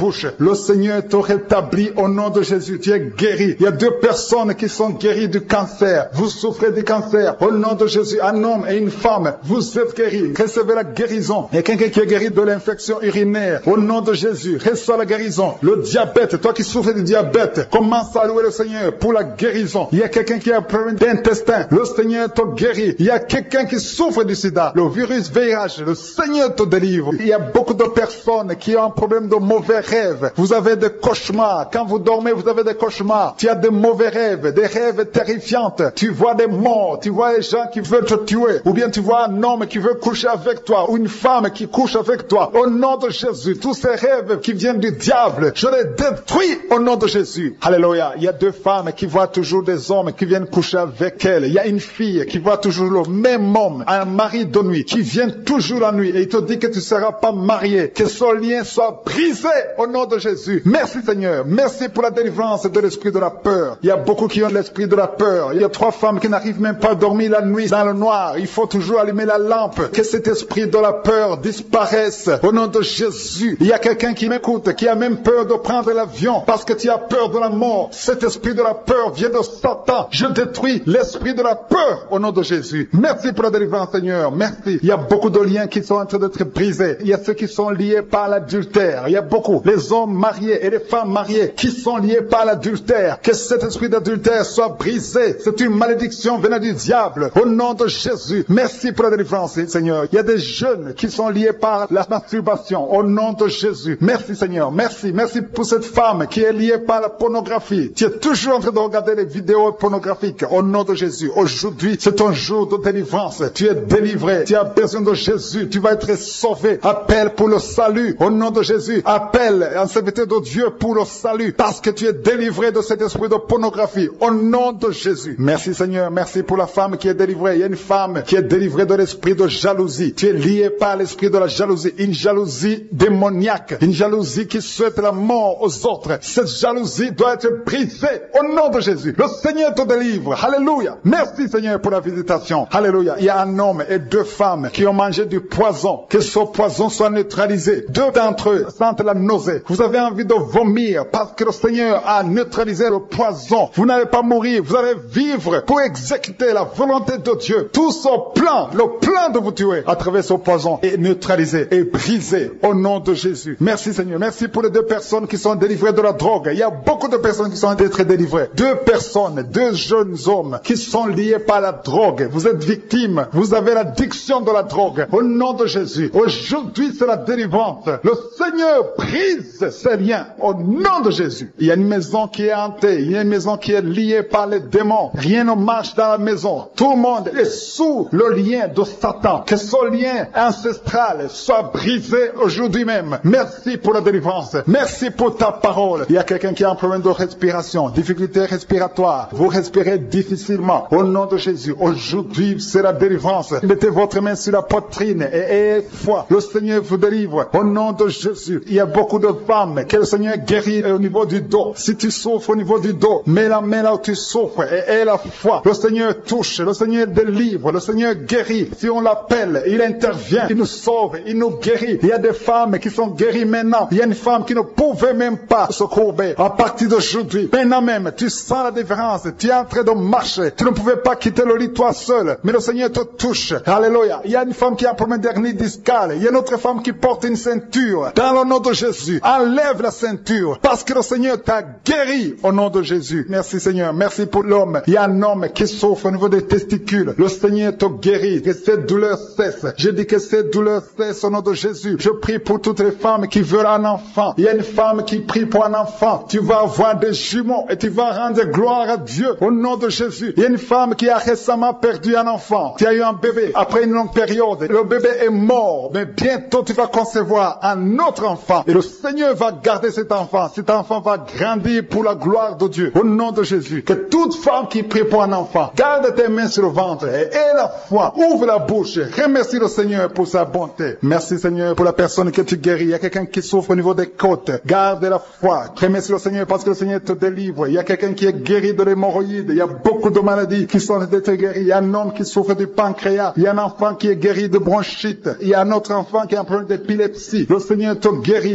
bouche. Le Seigneur te rétablit au nom de Jésus. Tu es guéri. Il y a deux personnes qui sont guéries du cancer. Vous souffrez du cancer. Au nom de Jésus, un homme et une femme, vous êtes guéris. Recevez la guérison. Il y a quelqu'un qui est guéri de l'infection urinaire. Au nom de Jésus, reçois la guérison. Le diabète, toi qui souffres du diabète, commence à louer le Seigneur pour la guérison. Il y a quelqu'un qui a un problème d'intestin. Le Seigneur te guérit. Il y a quelqu'un qui souffre du sida. Le virus V I H, le Seigneur te délivre. Il y a beaucoup de personnes qui ont un problème de mauvais rêves. Vous avez des cauchemars. Quand vous dormez, vous avez des cauchemars. Tu as des mauvais rêves, des rêves terrifiants. Tu vois des morts, tu vois des gens qui veulent te tuer. Ou bien tu vois un homme qui veut coucher avec toi, ou une femme qui couche avec toi. Au nom de Jésus, tous ces rêves qui viennent du diable, je les détruis au nom de Jésus. Alléluia. Il y a deux femmes qui voient toujours des hommes qui viennent coucher avec elles. Il y a une fille qui voit toujours le même homme, un mari de nuit, qui vient toujours la nuit et il te dit que tu ne seras pas marié, que ce lien soit brisé au nom de Jésus. Merci Seigneur. Merci pour la délivrance de l'esprit de la peur. Il y a beaucoup qui ont l'esprit de la peur. Il y a trois femmes qui n'arrivent même pas à dormir la nuit dans le noir. Il faut toujours allumer la lampe. Que cet esprit de la peur disparaisse au nom de Jésus. Il y a quelqu'un qui m'écoute, qui a même peur de prendre l'avion parce que tu as peur de la mort. Cet esprit de la peur vient de Satan. Je détruis l'esprit de la peur au nom de Jésus. Merci pour la délivrance Seigneur. Merci. Il y a beaucoup de liens qui sont en train d'être brisés. Il y a ceux qui sont liés par l'adultère. Il y a beaucoup. Les hommes mariés et les femmes mariées qui sont liés par l'adultère. Que cet esprit d'adultère soit brisé. C'est une malédiction venant du diable. Au nom de Jésus. Merci pour la délivrance Seigneur. Il y a des jeunes qui sont liés par la masturbation. Au nom de Jésus. Merci Seigneur. Merci. Merci pour cette femme qui est liée par la pornographie. Tu es toujours en train de regarder les vidéos pornographiques. Au nom de Jésus. Aujourd'hui, c'est ton jour de délivrance. Tu es délivré. Tu as besoin de Jésus. Tu vas être sauvé. Appelle pour le salut. Au nom de Jésus. Appelle un serviteur de Dieu pour le salut. Parce que tu es délivré de cet esprit de pornographie. Au nom de Jésus. Merci Seigneur. Merci pour la femme qui est délivrée. Il y a une femme qui est délivrée de l'esprit de jalousie. Tu es lié par l'esprit de la jalousie. Une jalousie démoniaque. Une jalousie qui souhaite la mort aux autres. Cette jalousie doit être brisée au nom de Jésus. Le Seigneur te délivre. Alléluia. Merci Seigneur pour la visitation. Alléluia. Il y a un homme et deux femmes qui ont mangé du poison. Que ce poison soit neutralisé. Deux d'entre eux sentent la nausée. Vous avez envie de vomir parce que le Seigneur a neutralisé le poison. Vous n'allez pas mourir. Vous allez vivre pour exécuter la volonté de Dieu. Tout son plan, le plan de vous tuer à travers ce poison est neutralisé et brisé au nom de Jésus. Merci Seigneur. Merci pour les deux personnes qui sont délivrées de la drogue. Il y a beaucoup de personnes qui sont d'être délivrées. Deux personnes, deux jeunes hommes qui sont liés par la drogue. Vous êtes victimes. Vous avez l'addiction de la drogue. Au nom de Jésus. Aujourd'hui, c'est la délivrance. Le Seigneur brise ces liens au nom de Jésus. Il y a une maison qui est hantée. Il y a une maison qui est liée par les démons. Rien ne marche dans la maison. Tout le monde est sous le lien de Satan. Que ce lien ancestral soit brisé aujourd'hui même. Merci pour la délivrance. Merci pour ta parole. Il y a quelqu'un qui a un problème de respiration, difficulté respiratoire. Vous respirez difficilement. Au nom de Jésus, aujourd'hui, c'est la délivrance. Mettez votre main sur la poitrine et ayez foi. Le Seigneur vous délivre. Au nom de Jésus, il y a beaucoup de femmes que le Seigneur guérit au niveau du dos. Si tu souffres au niveau du dos, mets la main là où tu souffres et aie la foi. Le Seigneur touche, le Seigneur délivre, le Seigneur guérit. Si on l'appelle, il intervient, il nous sauve, il nous guérit. Il y a des femmes qui sont guéries maintenant. Il y a une femme qui ne pouvait même pas se courber. À partir d'aujourd'hui, maintenant même, tu sens la différence. Tu es en train de marcher. Tu ne pouvais pas quitter le lit toi seul. Mais le Seigneur te touche. Alléluia. Il y a une femme qui a un problème d'hernie discale. Il y a une autre femme qui porte une ceinture. Dans le nom de Jésus, enlève la ceinture. Parce que le Seigneur t'a guéri au nom de Jésus. Merci Seigneur. Merci pour l'homme. Il y a un homme qui souffre au niveau des testicules. Le Seigneur te guérit. Que cette douleur cesse. Je dis que cette douleur cesse au nom de Jésus. Je prie pour toutes les femmes qui veulent un enfant. Il y a une femme qui prie pour un enfant. Tu vas avoir des jumeaux et tu vas rendre gloire à Dieu au nom de Jésus. Il y a une femme qui a récemment perdu un enfant. Tu as eu un bébé après une longue période. Le bébé est mort. Mais bientôt tu vas concevoir un autre enfant. Et le Seigneur va garder cet enfant. Cet enfant va grandir pour la gloire de Dieu. Au nom de Jésus. Que toute femme qui prie pour un enfant, garde tes mains sur le ventre et aie la foi. Ouvre la bouche. Remercie le Seigneur pour sa bonté. Merci Seigneur pour la personne que tu guéris. Il y a quelqu'un qui souffre au niveau des côtes. Garde la foi. Remercie le Seigneur parce que le Seigneur te délivre. Il y a quelqu'un qui est guéri de l'hémorroïde. Il y a beaucoup de maladies qui sont d'être guéries. Il y a un homme qui souffre du pancréas. Il y a un enfant qui est guéri de bronchite. Il y a un autre enfant qui a un problème d'épilepsie. Le Seigneur te guérit. Je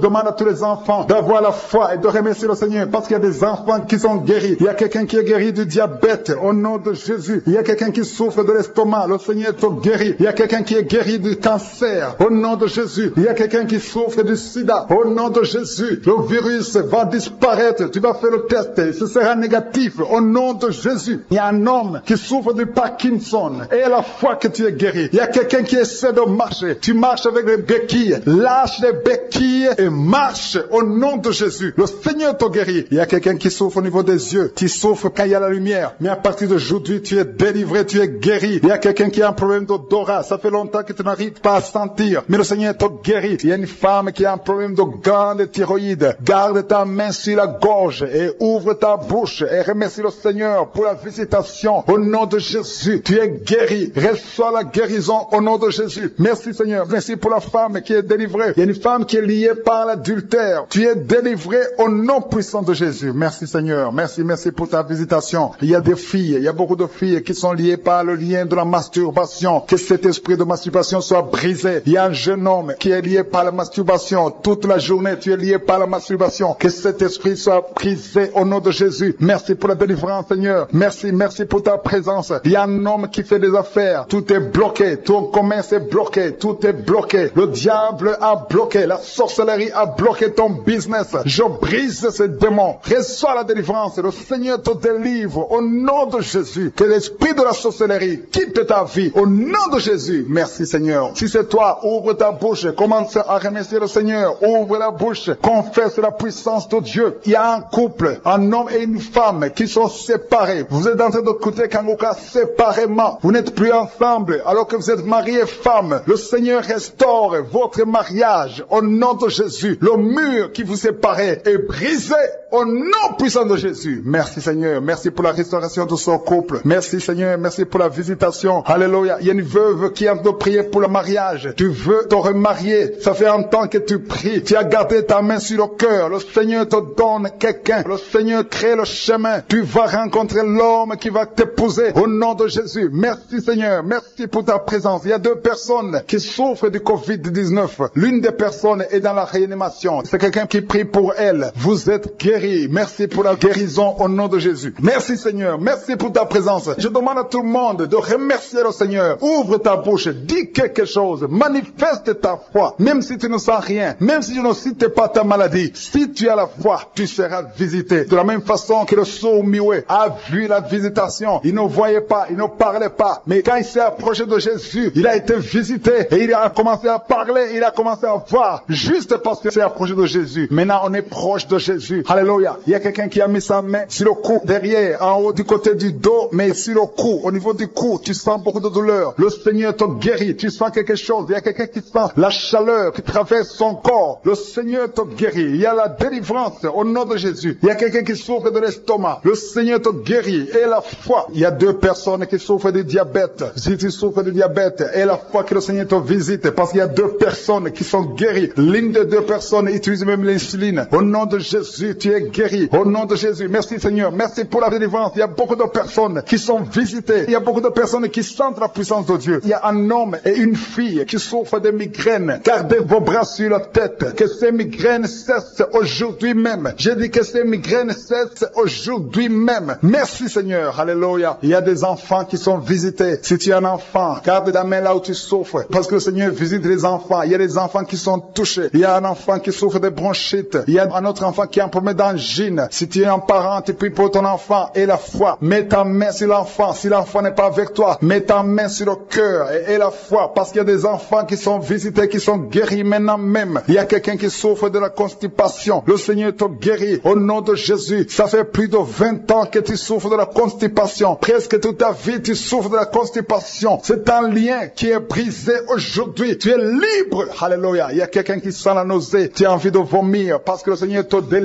demande à tous les enfants d'avoir la foi et de remercier le Seigneur parce qu'il y a des enfants qui sont guéris. Il y a quelqu'un qui est guéri du diabète au nom de Jésus. Il y a quelqu'un qui souffre de l'estomac. Le Seigneur te guérit. Il y a quelqu'un qui est guéri du cancer au nom de Jésus. Il y a quelqu'un qui souffre du sida au nom de Jésus. Le virus va disparaître. Tu vas faire le test. Ce sera négatif au nom de Jésus. Il y a un homme qui souffre du Parkinson et à la foi que tu es guéri. Il y a quelqu'un qui essaie de marcher. Tu marches avec les béquilles. Lâche les béquilles et marche au nom de Jésus. Le Seigneur te guérit. Il y a quelqu'un qui souffre au niveau des yeux. Tu souffres quand il y a la lumière. Mais à partir d'aujourd'hui, tu es délivré, tu es guéri. Il y a quelqu'un qui a un problème d'odorat. Ça fait longtemps que tu n'arrives pas à sentir. Mais le Seigneur te guérit. Il y a une femme qui a un problème de glande de thyroïde. Garde ta main sur la gorge et ouvre ta bouche et remercie le Seigneur pour la visitation. Au nom de Jésus, tu es guéri. Reçois la guérison au nom de Jésus. Merci Seigneur. Merci pour la femme qui est délivrée. Il y a une femme qui est liée par l'adultère. Tu es délivré au nom puissant de Jésus. Merci Seigneur. Merci, merci pour ta visitation. Il y a des filles, il y a beaucoup de filles qui sont liées par le lien de la masturbation. Que cet esprit de masturbation soit brisé. Il y a un jeune homme qui est lié par la masturbation. Toute la journée, tu es lié par la masturbation. Que cet esprit soit brisé au nom de Jésus. Merci pour la délivrance Seigneur. Merci, merci pour ta présence. Il y a un homme qui fait des affaires. Tout est bloqué. Ton commerce est bloqué. Tout est bloqué. Le diable a bloqué. La sorcellerie a bloqué ton business. Je brise ces démons. Reçois la délivrance. Le Seigneur te délivre au nom de Jésus. Que l'esprit de la sorcellerie quitte ta vie au nom de Jésus. Merci Seigneur. Si c'est toi, ouvre ta bouche. Commence à remercier le Seigneur. Ouvre la bouche. Confesse la puissance de Dieu. Il y a un couple, un homme et une femme qui sont séparés. Vous êtes en train d'écouter Kangoka séparément. Vous n'êtes plus ensemble alors que vous êtes mariés et femmes. Le Seigneur restaure votre mariage au nom de Jésus. Le mur qui vous séparait est brisé au nom puissant de Jésus. Merci Seigneur. Merci pour la restauration de son couple. Merci Seigneur. Merci pour la visitation. Alléluia. Il y a une veuve qui est en train de prier pour le mariage. Tu veux te remarier. Ça fait un temps que tu pries. Tu as gardé ta main sur le cœur. Le Seigneur te donne quelqu'un. Le Seigneur crée le chemin. Tu vas rencontrer l'homme qui va t'épouser au nom de Jésus. Merci Seigneur. Merci pour ta présence. Il y a deux personnes qui souffrent du covid dix-neuf. L'une des personnes est dans la réanimation. C'est quelqu'un qui prie pour elle. Vous êtes guéris. Merci pour la guérison au nom de Jésus. Merci Seigneur. Merci pour ta présence. Je demande à tout le monde de remercier le Seigneur. Ouvre ta bouche. Dis quelque chose. Manifeste ta foi. Même si tu ne sens rien. Même si tu ne cites pas ta maladie. Si tu as la foi, tu seras visité. De la même façon que le sourd muet a vu la visitation. Il ne voyait pas. Il ne parlait pas. Mais quand il s'est approché de Jésus, il a été visité. Et il a commencé à parler. Il a commencé à voir. Juste parce qu'il s'est approché de Jésus. Maintenant, on est proche de Jésus. Alléluia. Il y a quelqu'un qui a mis sa main sur le cou, derrière, en haut, du côté du dos, mais sur le cou. Au niveau du cou, tu sens beaucoup de douleur. Le Seigneur te guérit. Tu sens quelque chose. Il y a quelqu'un qui sent la chaleur qui traverse son corps. Le Seigneur te guérit. Il y a la délivrance au nom de Jésus. Il y a quelqu'un qui souffre de l'estomac. Le Seigneur te guérit. Et la foi. Il y a deux personnes qui souffrent du diabète. Si tu souffres du diabète, et la foi que le Seigneur te visite. Parce qu'il y a deux personnes qui sont guéries. L'une des deux personnes utilise même l'insuline. Au nom de Jésus, tu es guéri. Au nom de Jésus. Merci Seigneur. Merci pour la délivrance. Il y a beaucoup de personnes qui sont visitées. Il y a beaucoup de personnes qui sentent la puissance de Dieu. Il y a un homme et une fille qui souffrent de migraines. Gardez vos bras sur la tête. Que ces migraines cessent aujourd'hui même. J'ai dit que ces migraines cessent aujourd'hui même. Merci Seigneur. Alléluia. Il y a des enfants qui sont visités. Si tu es un enfant, garde ta main là où tu souffres. Parce que le Seigneur visite les enfants. Il y a des enfants qui sont touchés. Il y a un enfant qui souffre de bronchite. Il y a un autre enfant qui a un problème d'angine. Si tu es un parent, tu pries pour ton enfant et la foi. Mets ta main sur l'enfant. Si l'enfant n'est pas avec toi, mets ta main sur le cœur et, et la foi. Parce qu'il y a des enfants qui sont visités, qui sont guéris maintenant même. Il y a quelqu'un qui souffre de la constipation. Le Seigneur te guérit au nom de Jésus. Ça fait plus de vingt ans que tu souffres de la constipation. Presque toute ta vie, tu souffres de la constipation. C'est un lien qui est brisé aujourd'hui. Tu es libre. Alléluia. Il y a quelqu'un qui sent la nausée. Tu as envie de vomir parce que le Seigneur te délivre.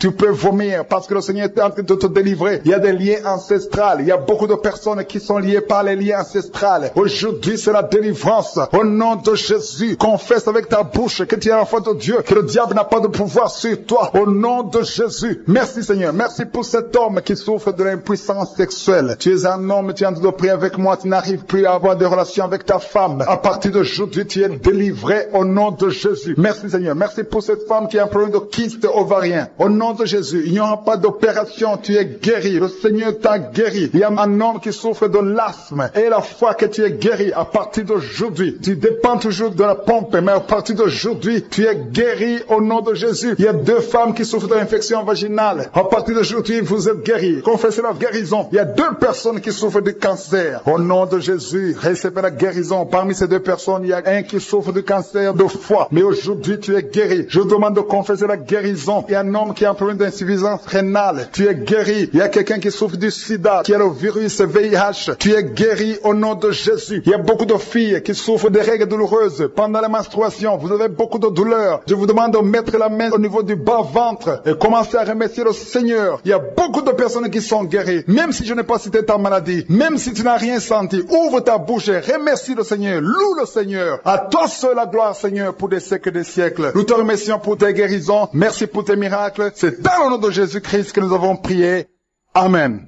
Tu peux vomir parce que le Seigneur est en train de te délivrer. Il y a des liens ancestraux. Il y a beaucoup de personnes qui sont liées par les liens ancestraux. Aujourd'hui, c'est la délivrance. Au nom de Jésus, confesse avec ta bouche que tu es enfant de Dieu, que le diable n'a pas de pouvoir sur toi. Au nom de Jésus. Merci Seigneur. Merci pour cet homme qui souffre de l'impuissance sexuelle. Tu es un homme, tu es en train de prier avec moi, tu n'arrives plus à avoir des relations avec ta femme. À partir d'aujourd'hui, tu es délivré au nom de Jésus. Merci Seigneur. Merci pour cette femme qui a un problème de kyste ovarien. Au nom de Jésus, il n'y aura pas d'opération, tu es guéri. Le Seigneur t'a guéri. Il y a un homme qui souffre de l'asthme et la foi que tu es guéri à partir d'aujourd'hui. Tu dépends toujours de la pompe, mais à partir d'aujourd'hui, tu es guéri au nom de Jésus. Il y a deux femmes qui souffrent de l'infection vaginale. À partir d'aujourd'hui, vous êtes guéris. Confessez la guérison. Il y a deux personnes qui souffrent de cancer. Au nom de Jésus, recevez la guérison. Parmi ces deux personnes, il y a un qui souffre de cancer de foie. Mais aujourd'hui, tu es guéri. Je demande de confesser la guérison. Il y a un homme qui a un problème d'insuffisance rénale. Tu es guéri. Il y a quelqu'un qui souffre du sida, qui a le virus V I H. Tu es guéri au nom de Jésus. Il y a beaucoup de filles qui souffrent des règles douloureuses pendant la menstruation. Vous avez beaucoup de douleurs. Je vous demande de mettre la main au niveau du bas-ventre et commencer à remercier le Seigneur. Il y a beaucoup de personnes qui sont guéries. Même si je n'ai pas cité ta maladie, même si tu n'as rien senti, ouvre ta bouche et remercie le Seigneur. Loue le Seigneur. À toi seul la gloire, Seigneur, pour des siècles et des siècles. Nous te remercions pour tes guérisons. Merci pour tes miracles. C'est dans le nom de Jésus-Christ que nous avons prié. Amen.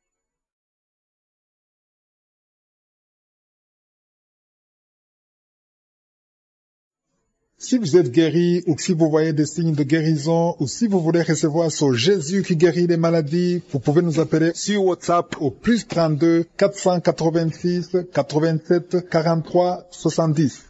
Si vous êtes guéri ou si vous voyez des signes de guérison ou si vous voulez recevoir ce Jésus qui guérit les maladies, vous pouvez nous appeler sur WhatsApp au plus trente-deux quatre cent quatre-vingt-six quatre-vingt-sept quarante-trois soixante-dix.